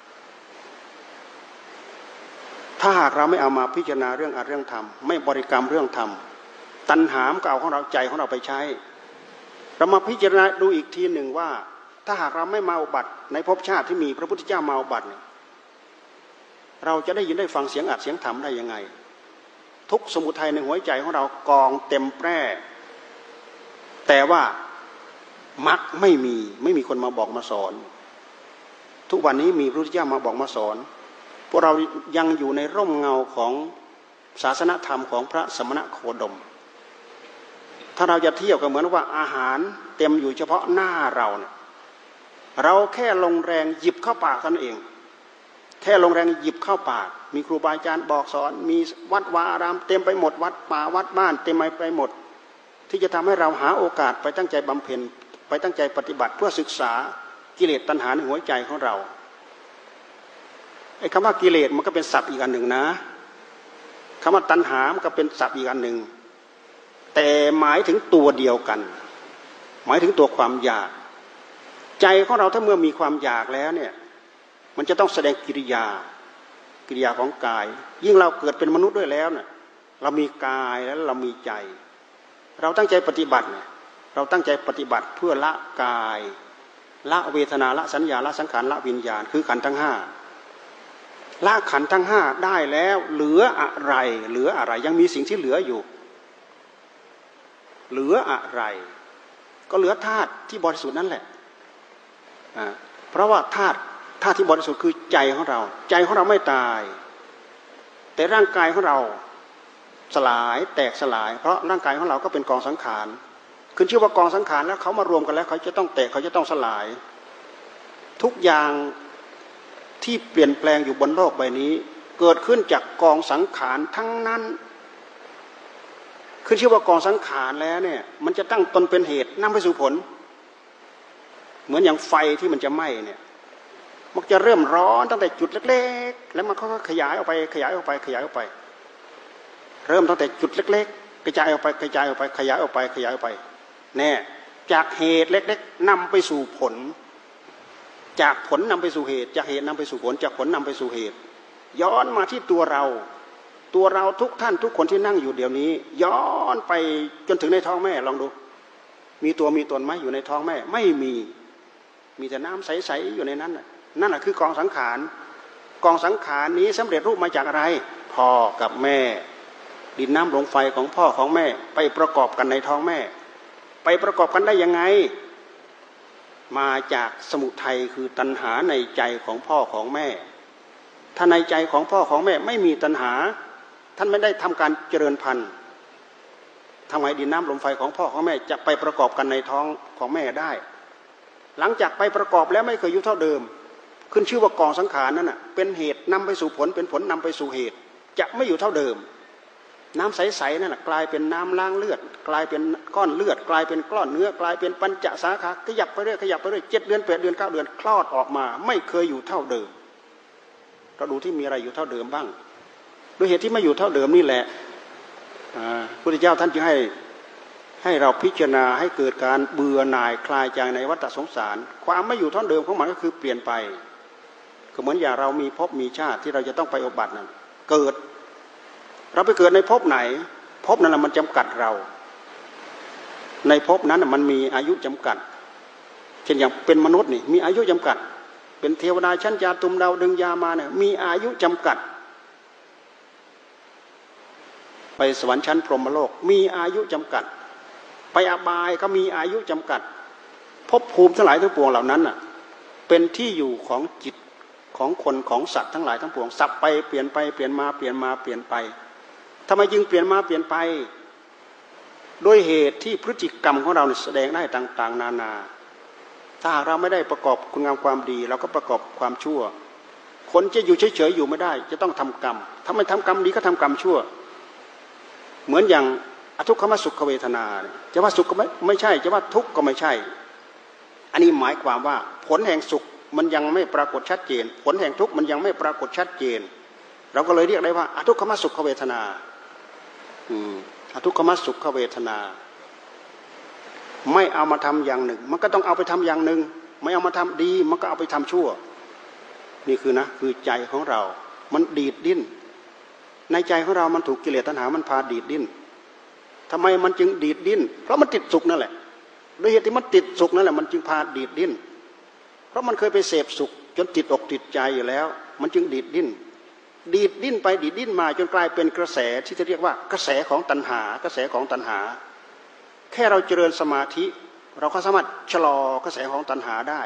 ถ้าหากเราไม่เอามาพิจารณาเรื่องอเรื่องธรรมไม่บริกรรมเรื่องธรรมตัณหามก็เอาของเราใจของเราไปใช้เรามาพิจารณาดูอีกทีหนึ่งว่าถ้าหากเราไม่มาอุบัติในภพชาติที่มีพระพุทธเจ้ามาอุบัติเราจะได้ยินได้ฟังเสียงอัดเสียงธรรมได้ยังไงทุกสมุทัยในหัวใจของเรากองเต็มแปร่แต่ว่ามรรคไม่มีไม่มีคนมาบอกมาสอนทุกวันนี้มีพระพุทธเจ้ามาบอกมาสอนพวกเรายังอยู่ในร่มเงาของศาสนธรรมของพระสมณโคดมถ้าเราจะเทียบก็เหมือนว่าอาหารเต็มอยู่เฉพาะหน้าเราเนี่ยเราแค่ลงแรงหยิบเข้าปากนั่นเองแค่ลงแรงหยิบเข้าปากมีครูบาอาจารย์บอกสอนมีวัดวาอารามเต็มไปหมดวัดป่าวัดบ้านเต็มไปหมดที่จะทำให้เราหาโอกาสไปตั้งใจบำเพ็ญไปตั้งใจปฏิบัติเพื่อศึกษากิเลสตัณหาในหัวใจของเราไอ้คำว่ากิเลสมันก็เป็นศัพท์อีกอันหนึ่งนะคำว่าตัณหามันก็เป็นศัพท์อีกอันหนึ่งแต่หมายถึงตัวเดียวกันหมายถึงตัวความอยากใจของเราถ้าเมื่อมีความอยากแล้วเนี่ยมันจะต้องแสดงกิริยากิริยาของกายยิ่งเราเกิดเป็นมนุษย์ด้วยแล้วเนี่ยเรามีกายแล้วเรามีใจเราตั้งใจปฏิบัติเนี่ยเราตั้งใจปฏิบัติเพื่อละกายละเวทนาละสัญญาละสังขารละวิญญาณคือขันธ์ทั้งห้าละขันธ์ทั้งห้าได้แล้วเหลืออะไรเหลืออะไรยังมีสิ่งที่เหลืออยู่เหลืออะไรก็เหลือธาตุที่บริสุทธิ์นั่นแหละเพราะว่าธาตุธาตุที่บริสุทธิ์คือใจของเราใจของเราไม่ตายแต่ร่างกายของเราสลายแตกสลายเพราะร่างกายของเราก็เป็นกองสังขารขึ้นชื่อว่ากองสังขารแล้วเขามารวมกันแล้วเขาจะต้องแตกเขาจะต้องสลายทุกอย่างที่เปลี่ยนแปลงอยู่บนโลกใบนี้เกิดขึ้นจากกองสังขารทั้งนั้นขึ้นชื่อว่ากองสังขารแล้วเนี่ยมันจะตั้งตนเป็นเหตุนำไปสู่ผลเหมือนอย่างไฟที่มันจะไหม้เนี่ยมันจะเริ่มร้อนตั้งแต่จุดเล็กๆแล้วมันก็ขยายออกไปขยายออกไปขยายออกไปเริ่มตั้งแต่จุดเล็กๆกระจายออกไปกระจายออกไปขยายออกไปขยายออกไปแน่จากเหตุเล็กๆนำไปสู่ผลจากผลนำไปสู่เหตุจากเหตุนำไปสู่ผลจากผลนำไปสู่เหตุย้อนมาที่ตัวเราตัวเราทุกท่านทุกคนที่นั่งอยู่เดี๋ยวนี้ย้อนไปจนถึงในท้องแม่ลองดูมีตัวมีตนไหมอยู่ในท้องแม่ไม่มีมีแต่น้ำใสๆอยู่ในนั้นนั่นแหละคือกองสังขารกองสังขารนี้สำเร็จรูปมาจากอะไรพ่อกับแม่ดินน้ำลมไฟของพ่อของแม่ไปประกอบกันในท้องแม่ไปประกอบกันได้ยังไงมาจากสมุทัยคือตัณหาในใจของพ่อของแม่ถ้าในใจของพ่อของแม่ไม่มีตัณหาท่านไม่ได้ทำการเจริญพันธุ์ทำไมดินน้ำลมไฟของพ่อของแม่จะไปประกอบกันในท้องของแม่ได้หลังจากไปประกอบแล้วไม่เคยอยู่เท่าเดิมขึ้นชื่อว่ากองสังขารนั่นน่ะเป็นเหตุนำไปสู่ผลเป็นผลนำไปสู่เหตุจะไม่อยู่เท่าเดิมน้ำใสๆนั่นน่ะกลายเป็นน้ำล้างเลือดกลายเป็นก้อนเลือดกลายเป็นก้อนเนื้อกลายเป็นปัญจสาขาขยับไปเรื่อยขยับไปเรื่อยเจ็ดเดือนแปดเดือนเก้าเดือนคลอดออกมาไม่เคยอยู่เท่าเดิมเราดูที่มีอะไรอยู่เท่าเดิมบ้างด้วยเหตุที่ไม่อยู่เท่าเดิมนี่แหละพระพุทธเจ้าท่านจึงให้ให้เราพิจารณาให้เกิดการเบื่อหน่ายคลายจากในวัฏสงสารความไม่อยู่เท่าเดิมของมันก็คือเปลี่ยนไปก็เหมือนอย่างเรามีภพมีชาติที่เราจะต้องไปอุบัตินั้นเกิดเราไปเกิดในภพไหนภพนั้นมันจำกัดเราในภพนั้นมันมีอายุจำกัดเช่นอย่างเป็นมนุษย์นี่มีอายุจำกัดเป็นเทวดาชั้นจาตุมดาวดึงยามาเนี่ยมีอายุจำกัดไปสวรรค์ชั้นพรหมโลกมีอายุจำกัดไปอบายก็มีอายุจำกัดภพภูมิทั้งหลายทั้งปวงเหล่านั้นน่ะเป็นที่อยู่ของจิตของคนของสัตว์ทั้งหลายทั้งปวงสับไปเปลี่ยนไปเปลี่ยนมาเปลี่ยนมาเปลี่ยนไปทำไมจึงเปลี่ยนมาเปลี่ยนไปด้วยเหตุที่พฤติกรรมของเราแสดงได้ต่างๆนานาถ้าหากเราไม่ได้ประกอบคุณงามความดีเราก็ประกอบความชั่วคนจะอยู่เฉยๆอยู่ไม่ได้จะต้องทำกรรมถ้าไม่ทำกรรมดีก็ทำกรรมชั่วเหมือนอย่างอทุกขมสุขเวทนาจะว่าสุขก็ไม่ไม่ใช่จะว่าทุกข์ก็ไม่ใช่อันนี้หมายความว่าผลแห่งสุขมันยังไม่ปรากฏชัดเจนผลแห่งทุกข์มันยังไม่ปรากฏชัดเจนเราก็เลยเรียกได้ว่าอทุกขมสุขเวทนาอืมอทุกขมสุขเวทนาไม่เอามาทำอย่างหนึ่งมันก็ต้องเอาไปทำอย่างหนึ่งไม่เอามาทำดีมันก็เอาไปทำชั่วนี่คือนะคือใจของเรามันดีดดิ้นในใจของเรามันถูกกิเลสตัณหามันพาดีดดิ้นทำไมมันจึงดีดดิ้นเพราะมันติดสุขนั่นแหละด้วยเหตุที่มันติดสุขนั่นแหละมันจึงพาดีดดิ้นเพราะมันเคยไปเสพสุขจนติดอกติดใจอยู่แล้วมันจึงดีดดิ้นดีดดิ้นไปดีดดิ้นมาจนกลายเป็นกระแสที่จะเรียกว่ากระแสของตัณหากระแสของตัณหาแค่เราเจริญสมาธิเราก็สามารถชะลอกระแสของตัณหาได้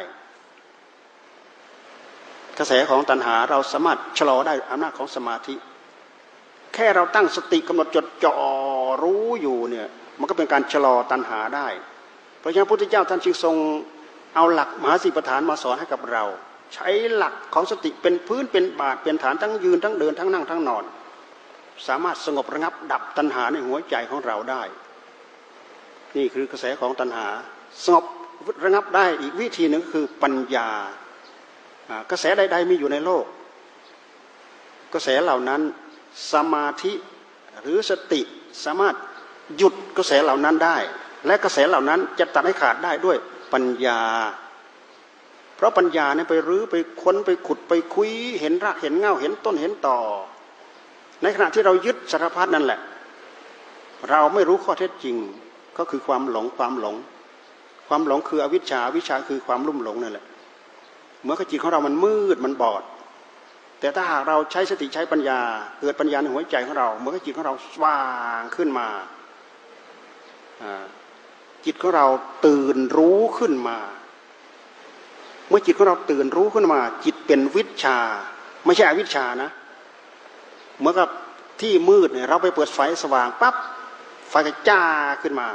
กระแสของตัณหาเราสามารถชะลอได้อำนาจของสมาธิแค่เราตั้งสติกำหนดจดจ่อรู้อยู่เนี่ยมันก็เป็นการชะลอตัณหาได้เพราะฉะนั้นพระพุทธเจ้าท่านจึงทรงเอาหลักมหาสติปัฏฐานมาสอนให้กับเราใช้หลักของสติเป็นพื้นเป็นบาทเป็นฐานทั้งยืนทั้งเดินทั้งนั่งทั้งนอนสามารถสงบระงับดับตัณหาในหัวใจของเราได้นี่คือกระแสของตัณหาสงบระงับได้อีกวิธีหนึ่งคือปัญญากระแสใดๆมีอยู่ในโลกกระแสเหล่านั้นสมาธิหรือสติสามารถหยุดกระแสเหล่านั้นได้และกระแสเหล่านั้นจะตัดให้ขาดได้ด้วยปัญญาเพราะปัญญาเนี่ยไปรื้อไปค้นไปขุดไปคุยเห็นรากเห็นเงาเห็นต้นเห็นต่อในขณะที่เรายึดสารพัดนั่นแหละเราไม่รู้ข้อเท็จจริงก็คือความหลงความหลงความหลงคืออวิชชาอวิชชาคือความลุ่มหลงนั่นแหละเมื่อจิตของเรามันมืดมันบอดแต่ถ้าหากเราใช้สติใช้ปัญญาเกิดปัญญาในหัวใจของเราเมื่อจิตของเราสว่างขึ้นมาจิตของเราตื่นรู้ขึ้นมาเมื่อจิตของเราตื่นรู้ขึ้นมาจิตเป็นวิชาไม่ใช่อวิชชานะเหมือนกับที่มืดเนี่ยเราไปเปิดไฟสว่างปั๊บไฟก็จ้าขึ้นมา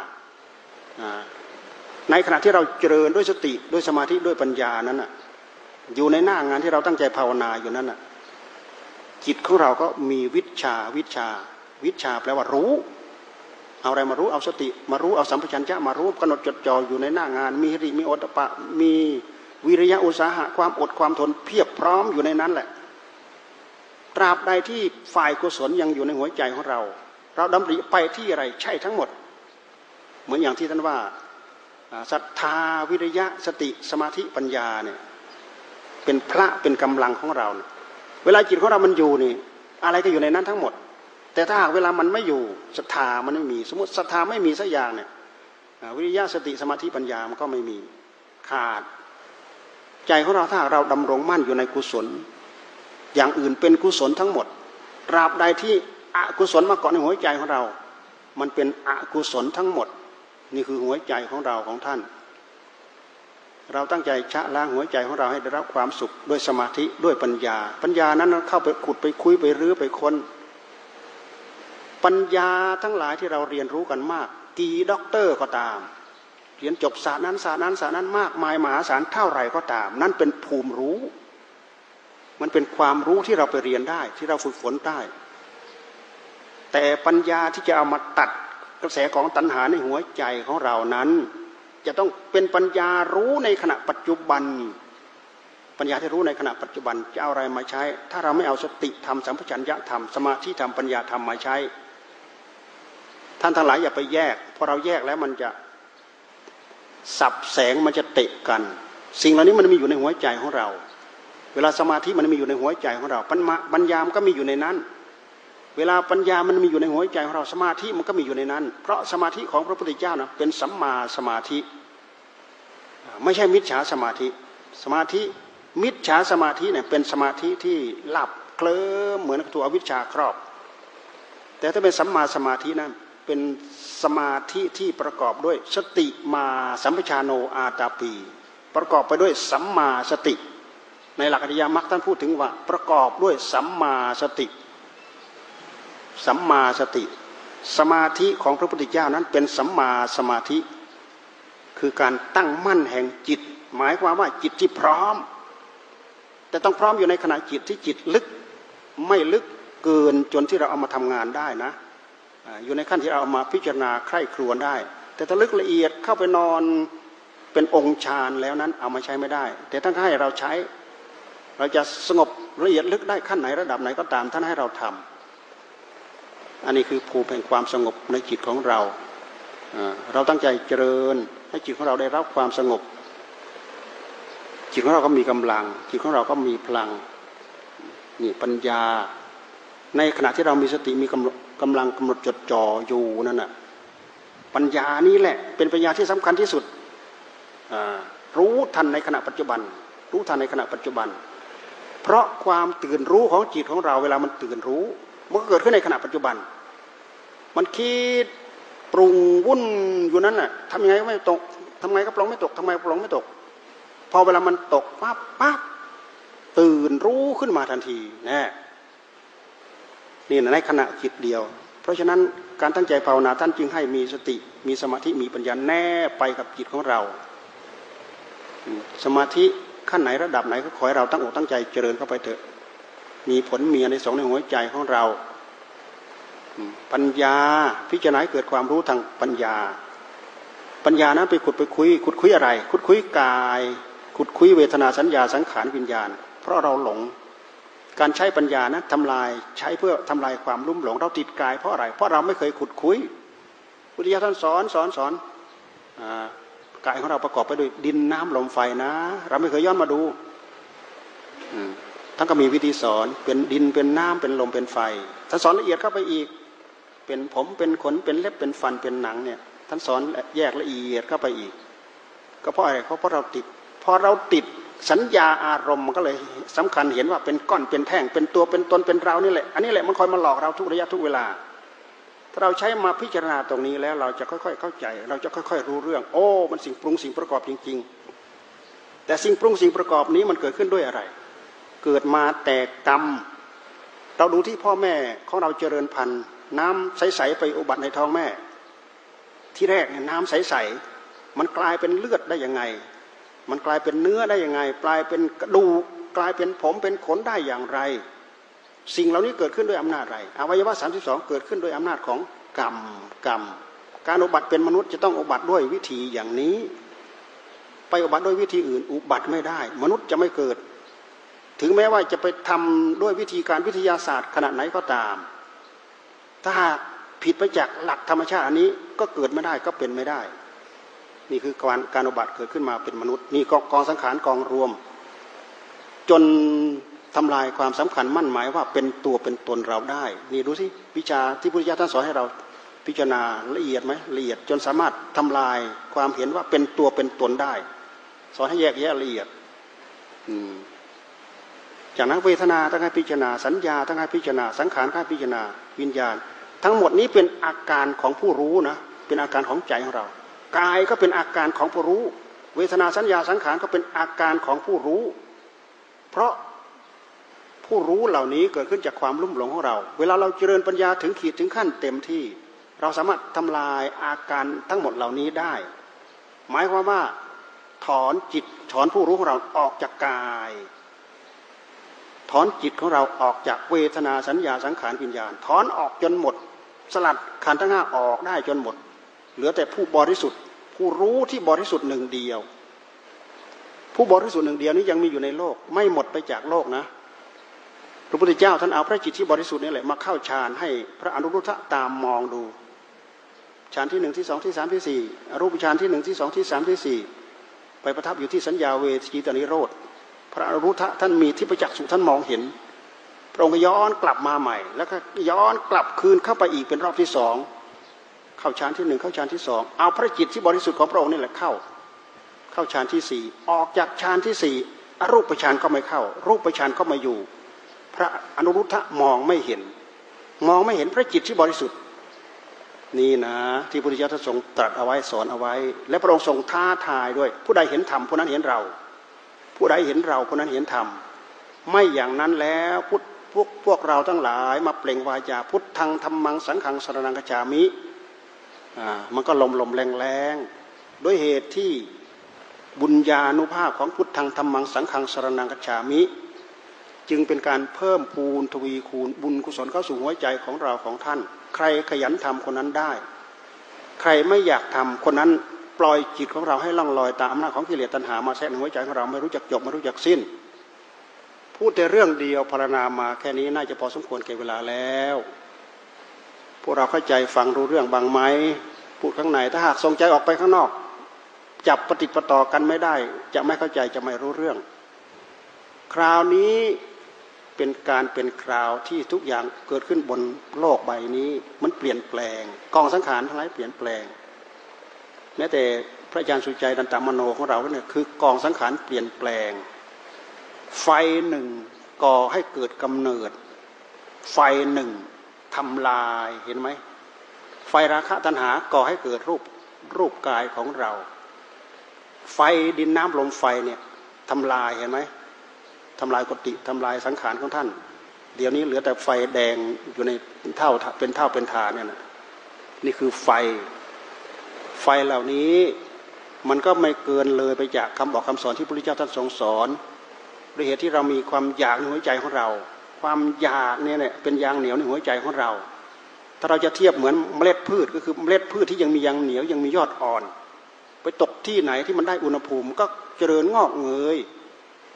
ในขณะที่เราเจริญด้วยสติด้วยสมาธิด้วยปัญญานั้นน่ะอยู่ในหน้างานที่เราตั้งใจภาวนาอยู่นั้นน่ะจิตของเราก็มีวิชาวิชาวิชาแปลว่ารู้เอาอะไรมารู้เอาสติมารู้เอาสัมปชัญญะมารู้กำหนดจดจ่ออยู่ในหน้างานมีหิริมีโอตปะมีวิริยะอุตสาหะความอดความทนเพียบพร้อมอยู่ในนั้นแหละตราบใดที่ฝ่ายกุศลยังอยู่ในหัวใจของเราเราดำริไปที่อะไรใช่ทั้งหมดเหมือนอย่างที่ท่านว่าศรัทธาวิริยะสติสมาธิปัญญาเนี่ยเป็นพระเป็นกำลังของเราเวลาจิตของเรามันอยู่นี่อะไรก็อยู่ในนั้นทั้งหมดแต่ถ้าหากเวลามันไม่อยู่ศรัทธามันไม่มีสมมติศรัทธาไม่มีสักอย่างเนี่ยวิริยะสติสมาธิปัญญามันก็ไม่มีขาดใจของเราถ้าเราดำรงมั่นอยู่ในกุศลอย่างอื่นเป็นกุศลทั้งหมดตราบใดที่อกุศลมาเกาะในหัวใจของเรามันเป็นอกุศลทั้งหมดนี่คือหัวใจของเราของท่านเราตั้งใจชะล้างหัวใจของเราให้ได้รับความสุขด้วยสมาธิด้วยปัญญาปัญญานั้นเข้าไปขุดไปคุยไปรื้อไปค้นปัญญาทั้งหลายที่เราเรียนรู้กันมากกี่ด็อกเตอร์ก็ตามเรียนจบศาสตร์นั้นศาสตร์นั้นศาสตร์นั้นมากมายมหาศาลเท่าไหร่ก็ตามนั่นเป็นภูมิรู้มันเป็นความรู้ที่เราไปเรียนได้ที่เราฝึกฝนได้แต่ปัญญาที่จะเอามาตัดกระแสของตัณหาในหัวใจของเรานั้นจะต้องเป็นปัญญารู้ในขณะปัจจุบันปัญญาที่รู้ในขณะปัจจุบันจะเอาอะไรมาใช้ถ้าเราไม่เอาสติธรรมสัมปชัญญะธรรมสมาธิธรรมปัญญาธรรมมาใช้ท่านทั้งหลายอย่าไปแยกพอเราแยกแล้วมันจะสับแสงมันจะเตะกันสิ่งเหล่านี้มันมีอยู่ในหัวใจของเราเวลาสมาธิมันมีอยู่ในหัวใจของเราปัญญามันก็มีอยู่ในนั้นเวลาปัญญามันมีอยู่ในหัวใจของเราสมาธิมันก็มีอยู่ในนั้นเพราะสมาธิของพระพุทธเจ้านะเป็นสัมมาสมาธิไม่ใช่มิจฉาสมาธิสมาธิมิจฉาสมาธิเนี่ยเป็นสมาธิที่หลับเคลิ้มเหมือนกับตัวอวิชชาครอบแต่ถ้าเป็นสัมมาสมาธินั้นเป็นสมาธิที่ประกอบด้วยสติมาสัมปชาโนอาตาปีประกอบไปด้วยสัมมาสติในหลักอริยมรรคท่านพูดถึงว่าประกอบด้วยสัมมาสติสัมมาสติสมาธิของพระพุทธเจ้านั้นเป็นสัมมาสมาธิคือการตั้งมั่นแห่งจิตหมายความว่าจิตที่พร้อมแต่ต้องพร้อมอยู่ในขณะจิตที่จิตลึกไม่ลึกเกินจนที่เราเอามาทำงานได้นะอยู่ในขั้นที่เราเอามาพิจารณาใคร่ครวญได้แต่ถ้าลึกละเอียดเข้าไปนอนเป็นองค์ฌานแล้วนั้นเอามาใช้ไม่ได้แต่ท่านให้เราใช้เราจะสงบละเอียดลึกได้ขั้นไหนระดับไหนก็ตามท่านให้เราทำอันนี้คือภูมิแห่งความสงบในจิตของเราเราตั้งใจเจริญให้จิตของเราได้รับความสงบจิตของเราก็มีกำลังจิตของเราก็มีพลังนี่ปัญญาในขณะที่เรามีสติมีกำลังกำหนดจดจ่ออยู่นั่นน่ะปัญญานี้แหละเป็นปัญญาที่สำคัญที่สุดรู้ทันในขณะปัจจุบันรู้ทันในขณะปัจจุบันเพราะความตื่นรู้ของจิตของเราเวลามันตื่นรู้มันก็เกิดขึ้นในขณะปัจจุบันมันคิดปรุงวุ่นอยู่นั้นน่ะทำยังไงก็ไม่ตกทำไงก็ปลงไม่ตกทำไมปลงไม่ตกพอเวลามันตกปั๊บปั๊บตื่นรู้ขึ้นมาทันทีแน่นี่ในขณะจิตเดียวเพราะฉะนั้นการตั้งใจภาวนาท่านจึงให้มีสติมีสมาธิมีปัญญาแน่ไปกับจิตของเราสมาธิขั้นไหนระดับไหนก็ขอให้เราตั้งอกตั้งใจเจริญเข้าไปเถอะมีผลมีอานิสงส์ในหัวใจของเราปัญญาพิจารณาเกิดความรู้ทางปัญญาปัญญานั้นไปขุดไปคุยขุดคุยอะไรขุดคุยกายขุดคุยเวทนาสัญญาสังขารวิญญาณเพราะเราหลงการใช้ปัญญานะทำลายใช้เพื่อทำลายความลุ่มหลงเราติดกายเพราะอะไรเพราะเราไม่เคยขุดคุยพุทธิยถาท่านสอนสอนสอนกายของเราประกอบไปด้วยดินน้ำลมไฟนะเราไม่เคยย้อนมาดูท่านก็มีวิธีสอนเป็นดินเป็นน้ำเป็นลมเป็นไฟท่านสอนละเอียดเข้าไปอีกเป็นผมเป็นขนเป็นเล็บเป็นฟันเป็นหนังเนี่ยท่านสอนแยกละเอียดเข้าไปอีกก็เพราะอะไรเพราะเราติดพอเราติดสัญญาอารมณ์มันก็เลยสำคัญเห็นว่าเป็นก้อนเป็นแท่งเป็นตัวเป็นตนเป็นเรานี่แหละอันนี้แหละมันคอยมาหลอกเราทุกระยะทุกเวลาถ้าเราใช้มาพิจารณาตรงนี้แล้วเราจะค่อยๆเข้าใจเราจะค่อยๆรู้เรื่องโอ้มันสิ่งปรุงสิ่งประกอบจริงๆแต่สิ่งปรุงสิ่งประกอบนี้มันเกิดขึ้นด้วยอะไรเกิดมาแต่กรรมเราดูที่พ่อแม่ของเราเจริญพันธุ์น้ำใสๆไปอุบัติในท้องแม่ที่แรกน้ำใสๆมันกลายเป็นเลือดได้ยังไงมันกลายเป็นเนื้อได้ยังไงกลายเป็นกระดูกกลายเป็นผมเป็นขนได้อย่างไรสิ่งเหล่านี้เกิดขึ้นด้วยอำนาจอะไรอวัยวะสามสิบสองเกิดขึ้นด้วยอำนาจของกรรมกรรมการอุบัติเป็นมนุษย์จะต้องอุบัติด้วยวิธีอย่างนี้ไปอุบัติด้วยวิธีอื่นอุบัติไม่ได้มนุษย์จะไม่เกิดถึงแม้ว่าจะไปทำด้วยวิธีการวิทยาศาสตร์ขนาดไหนก็ตามถ้าหากผิดไปจากหลักธรรมชาติอันนี้ก็เกิดไม่ได้ก็เป็นไม่ได้นี่คือการการอุบัติเกิดขึ้นมาเป็นมนุษย์นี่กองสังขารกองรวมจนทำลายความสำคัญมั่นหมายว่าเป็นตัวเป็นตนเราได้นี่ดูสิวิชาที่พุทธเจ้าท่านสอนให้เราพิจารณาละเอียดไหมละเอียดจนสามารถทำลายความเห็นว่าเป็นตัวเป็นตนได้สอนให้แยกแยะละเอียดจากนั้นเวทนาต้องให้พิจารณาสัญญาต้องให้พิจารณาสังขารต้องให้พิจารณาวิญญาณทั้งหมดนี้เป็นอาการของผู้รู้นะเป็นอาการของใจของเรากายก็เป็นอาการของผู้รู้เวทนาสัญญาสังขารก็เป็นอาการของผู้รู้เพราะผู้รู้เหล่านี้เกิดขึ้นจากความลุ่มหลงของเราเวลาเราเจริญปัญญาถึงขีดถึงขั้นเต็มที่เราสามารถทำลายอาการทั้งหมดเหล่านี้ได้หมายความว่าถอนจิตถอนผู้รู้ของเราออกจากกายถอนจิตของเราออกจากเวทนาสัญญาสังขารวิญญาณถอนออกจนหมดสลัดขันธ์ทั้งห้าออกได้จนหมดเหลือแต่ผู้บริสุทธิ์ผู้รู้ที่บริสุทธิ์หนึ่งเดียวผู้บริสุทธิ์หนึ่งเดียวนี้ยังมีอยู่ในโลกไม่หมดไปจากโลกนะพระพุทธเจ้าท่านเอาพระจิตที่บริสุทธิ์นี่แหละมาเข้าฌานให้พระอนุรุทธะตามมองดูฌานที่หนึ่งที่สองที่สามที่สี่อรูปฌานที่หนึ่งที่สองที่สามที่สี่ไปประทับอยู่ที่สัญญาเวทีตนิโรธพระอนุรุทธะท่านมีที่ประจักษ์สุท่านมองเห็นพระองค์ย้อนกลับมาใหม่แล้วก็ย้อนกลับคืนเข้าไปอีกเป็นรอบที่สองเข้าฌานที่หนึ่งเข้าฌานที่สองเอาพระจิตที่บริสุทธิ์ของพระองค์นี่แหละเข้าเข้าฌานที่สี่ออกจากฌานที่สี่อรูปฌานก็ไม่เข้ารูปฌานก็มาอยู่พระอนุรุทธะมองไม่เห็นมองไม่เห็นพระจิตที่บริสุทธิ์นี่นะที่พระพุทธเจ้าท่านทรงตรัสเอาไว้สอนเอาไว้และพระองค์ทรงท้าทายด้วยผู้ใดเห็นธรรมผู้นั้นเห็นเราผู้ใดเห็นเราผู้นั้นเห็นธรรมไม่อย่างนั้นแล้วพุทธพวกพวกเราทั้งหลายมาเปล่งวาจาพุทธังธัมมังสังฆังสรณังคัจฉามิอ่ามันก็ลมลมแรงแรงด้วยเหตุที่บุญญาณุภาพของพุทธังธัมมังสังฆังสรณังคัจฉามิจึงเป็นการเพิ่มพูนทวีคูณบุญกุศลเข้าสู่หัวใจของเราของท่านใครขยันทำคนนั้นได้ใครไม่อยากทำคนนั้นปล่อยจิตของเราให้ล่องลอยตามอำนาจของกิเลสตัณหามาแทรกในหัวใจของเราไม่รู้จักจบไม่รู้จักสิ้นพูดแต่เรื่องเดียวพรรณนามาแค่นี้น่าจะพอสมควรแก่เวลาแล้วพวกเราเข้าใจฟังรู้เรื่องบางไหมพูดข้างในถ้าหากส่งใจออกไปข้างนอกจับปฏิปต่อกันไม่ได้จะไม่เข้าใจจะไม่รู้เรื่องคราวนี้เป็นการเป็นคราวที่ทุกอย่างเกิดขึ้นบนโลกใบนี้มันเปลี่ยนแปลงกองสังขารทั้งหลายเปลี่ยนแปลงแม้แต่พระอาจารย์สุใจดันตมโนของเราเนี่ยคือกองสังขารเปลี่ยนแปลงไฟหนึ่งก่อให้เกิดกำเนิดไฟหนึ่งทำลายเห็นไหมไฟราคะตัณหาก่อให้เกิดรูปรูปกายของเราไฟดินน้ำลมไฟเนี่ยทำลายเห็นไหมทำลายกติทำลายสังขารของท่านเดี๋ยวนี้เหลือแต่ไฟแดงอยู่ในเท่าเป็นเท่าเป็นทานเนี่ยนะนี่คือไฟไฟเหล่านี้มันก็ไม่เกินเลยไปจากคำบอกคำสอนที่พระพุทธเจ้าท่านทรงสอนด้วยเหตุที่เรามีความอยากในหัวใจของเราความอยากเนี่ยเนี่ยเป็นยางเหนียวในหัวใจของเราถ้าเราจะเทียบเหมือนเมล็ดพืชก็คือเมล็ดพืชที่ยังมียางเหนียวยังมียอดอ่อนไปตกที่ไหนที่มันได้อุณหภูมิก็เจริญงอกเงย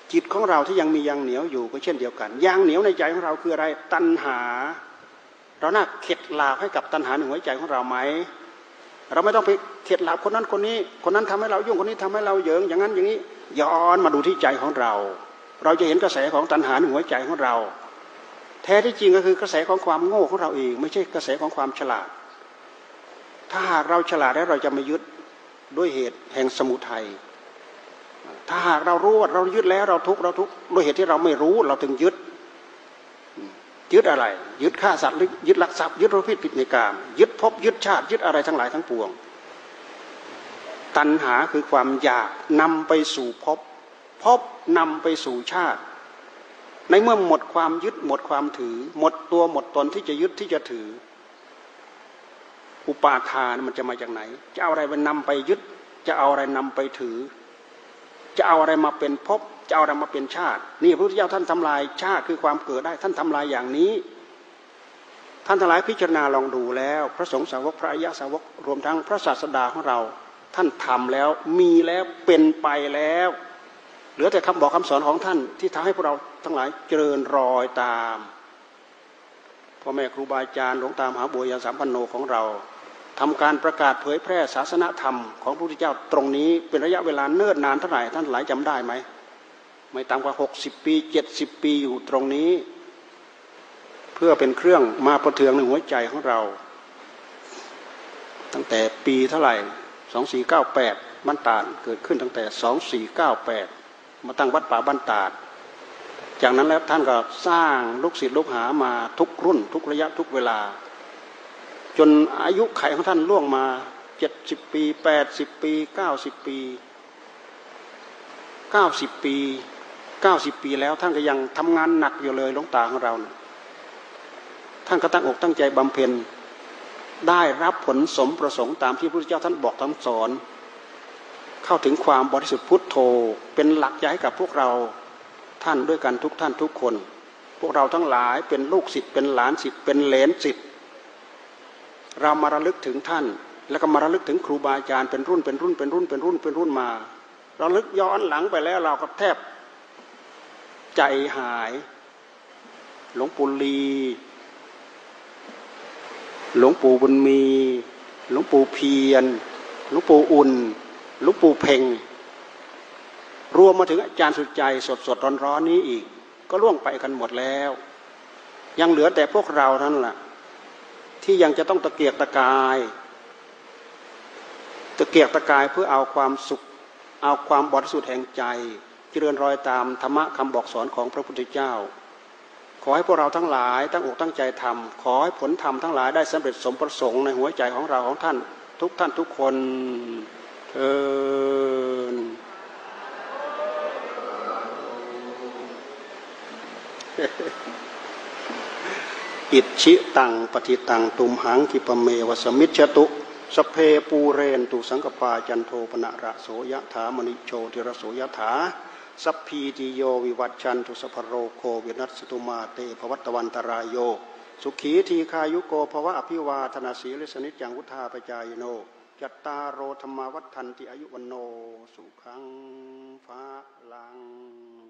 จิตของเราที่ยังมียางเหนียวอยู่ก็เช่นเดียวกันยางเหนียวในใจของเราคืออะไรตัณหาเราน่าเข็ดหลาบให้กับตัณหาในหัวใจของเราไหมเราไม่ต้องไปเข็ดหลาบคนนั้นคนนี้คนนั้นทำให้เรายุ่งคนนี้ทำให้เราเหยิงอย่างนั้นอย่างนี้ย้อนมาดูที่ใจของเราเราจะเห็นกระแสของตัณหาในหัวใจของเราแท้ที่จริงก็คือกระแสของความโง่ของเราเองไม่ใช่กระแสของความฉลาดถ้าหากเราฉลาดแล้วเราจะไม่ยึดด้วยเหตุแห่งสมุทัยถ้าหากเรารู้ว่าเรายึดแล้วเราทุกข์เราทุกข์ด้วยเหตุที่เราไม่รู้เราถึงยึดยึดอะไรยึดฆ่าสัตว์หรือยึดลักทรัพย์ยึดประพฤติผิดในกามยึดภพยึดชาติยึดอะไรทั้งหลายทั้งปวงตัณหาคือความอยากนำไปสู่ภพภพนำไปสู่ชาติในเมื่อหมดความยึดหมดความถือหมดตัวหมดตนที่จะยึดที่จะถืออุปาทานมันจะมาจากไหนจะเอาอะไรไปนำไปยึดจะเอาอะไรนำไปถือจะเอาอะไรมาเป็นภพจะเอาอะไรมาเป็นชาตินี่พระพุทธเจ้าท่านทำลายชาติคือความเกิดได้ท่านทำลายอย่างนี้ท่านทั้งหลายพิจารณาลองดูแล้วพระสงฆ์สาวกพระอริยสาวกรวมทั้งพระศาสดาของเราท่านทำแล้วมีแล้วเป็นไปแล้วเหลือแต่คำบอกคำสอนของท่านที่ทำให้พวกเราทั้งหลายเจริญรอยตามพ่อแม่ครูบาอาจารย์หลวงตามหาบัวยาสามพันโนของเราทำการประกาศเผยแพร่ศาสนธรรมของพระพุทธเจ้าตรงนี้เป็นระยะเวลาเนิ่นนานเท่าไหร่ท่านหลายจำได้ไหมไม่ต่ำกว่าหกสิบปีเจ็ดสิบปีอยู่ตรงนี้เพื่อเป็นเครื่องมาประเทืองในหัวใจของเราตั้งแต่ปีเท่าไหร่สองสี่เก้าแปดบ้านตาดเกิดขึ้นตั้งแต่สองสี่เก้าแปดมาตั้งวัดป่าบ้านตาดจากนั้นแล้วท่านก็สร้างลูกศิษย์ลูกหามาทุกรุ่นทุกระยะทุกเวลาจนอายุไขของท่านล่วงมาเจ็ดสิบปีแปดสิบปีเก้าสิบปีเก้าสิบปีเก้าสิบปีแล้วท่านก็ยังทำงานหนักอยู่เลยหลวงตาของเรานะท่านก็ตั้งอกตั้งใจบำเพ็ญได้รับผลสมประสงค์ตามที่พระพุทธเจ้าท่านบอกท่านสอนเข้าถึงความบริสุทธิ์พุทโธเป็นหลักใจให้กับพวกเราท่านด้วยกันทุกท่านทุกคนพวกเราทั้งหลายเป็นลูกศิษย์เป็นหลานศิษย์เป็นเหลนศิษย์เรามาระลึกถึงท่านแล้วก็มาระลึกถึงครูบาอาจารย์เป็นรุ่นเป็นรุ่นเป็นรุ่นเป็นรุ่นเป็นรุ่นมาเราลึกย้อนหลังไปแล้วเราก็แทบใจหายหลวงปู่ลีหลวงปู่บุญมีหลวงปู่เพียรหลวงปู่อุ่นหลวงปู่เพ่งรวมมาถึงอาจารย์สุดใจสดสดร้อนร้อนนี้อีกก็ล่วงไปกันหมดแล้วยังเหลือแต่พวกเราท่านล่ะที่ยังจะต้องตะเกียกตะกายตะเกียกตะกายเพื่อเอาความสุขเอาความบริสุทธิ์แห่งใจเจริญรอยตามธรรมะคำบอกสอนของพระพุทธเจ้าขอให้พวกเราทั้งหลายตั้งอกตั้งใจทำขอให้ผลธรรมทั้งหลายได้สำเร็จสมประสงค์ในหัวใจของเราของท่านทุกท่านทุกคนเถิดอิชิตังปฏิตังตุมหังคิปเมวสมิจฉตุสเพปูเรนตุสังกปาจันโทปนะระโสยถามณิโชติระโสยถาสัพพีติโยวิวัชชันตุสัพพโรโควินัสตุมาเตภวัตวันตรายโยสุขีทีคายุโกภวะอภิวาทนาสีลิสนิจังวุธาปจายโนจัตตารโอธรรมวัฏทันติอายุวันโนสุขังภาลัง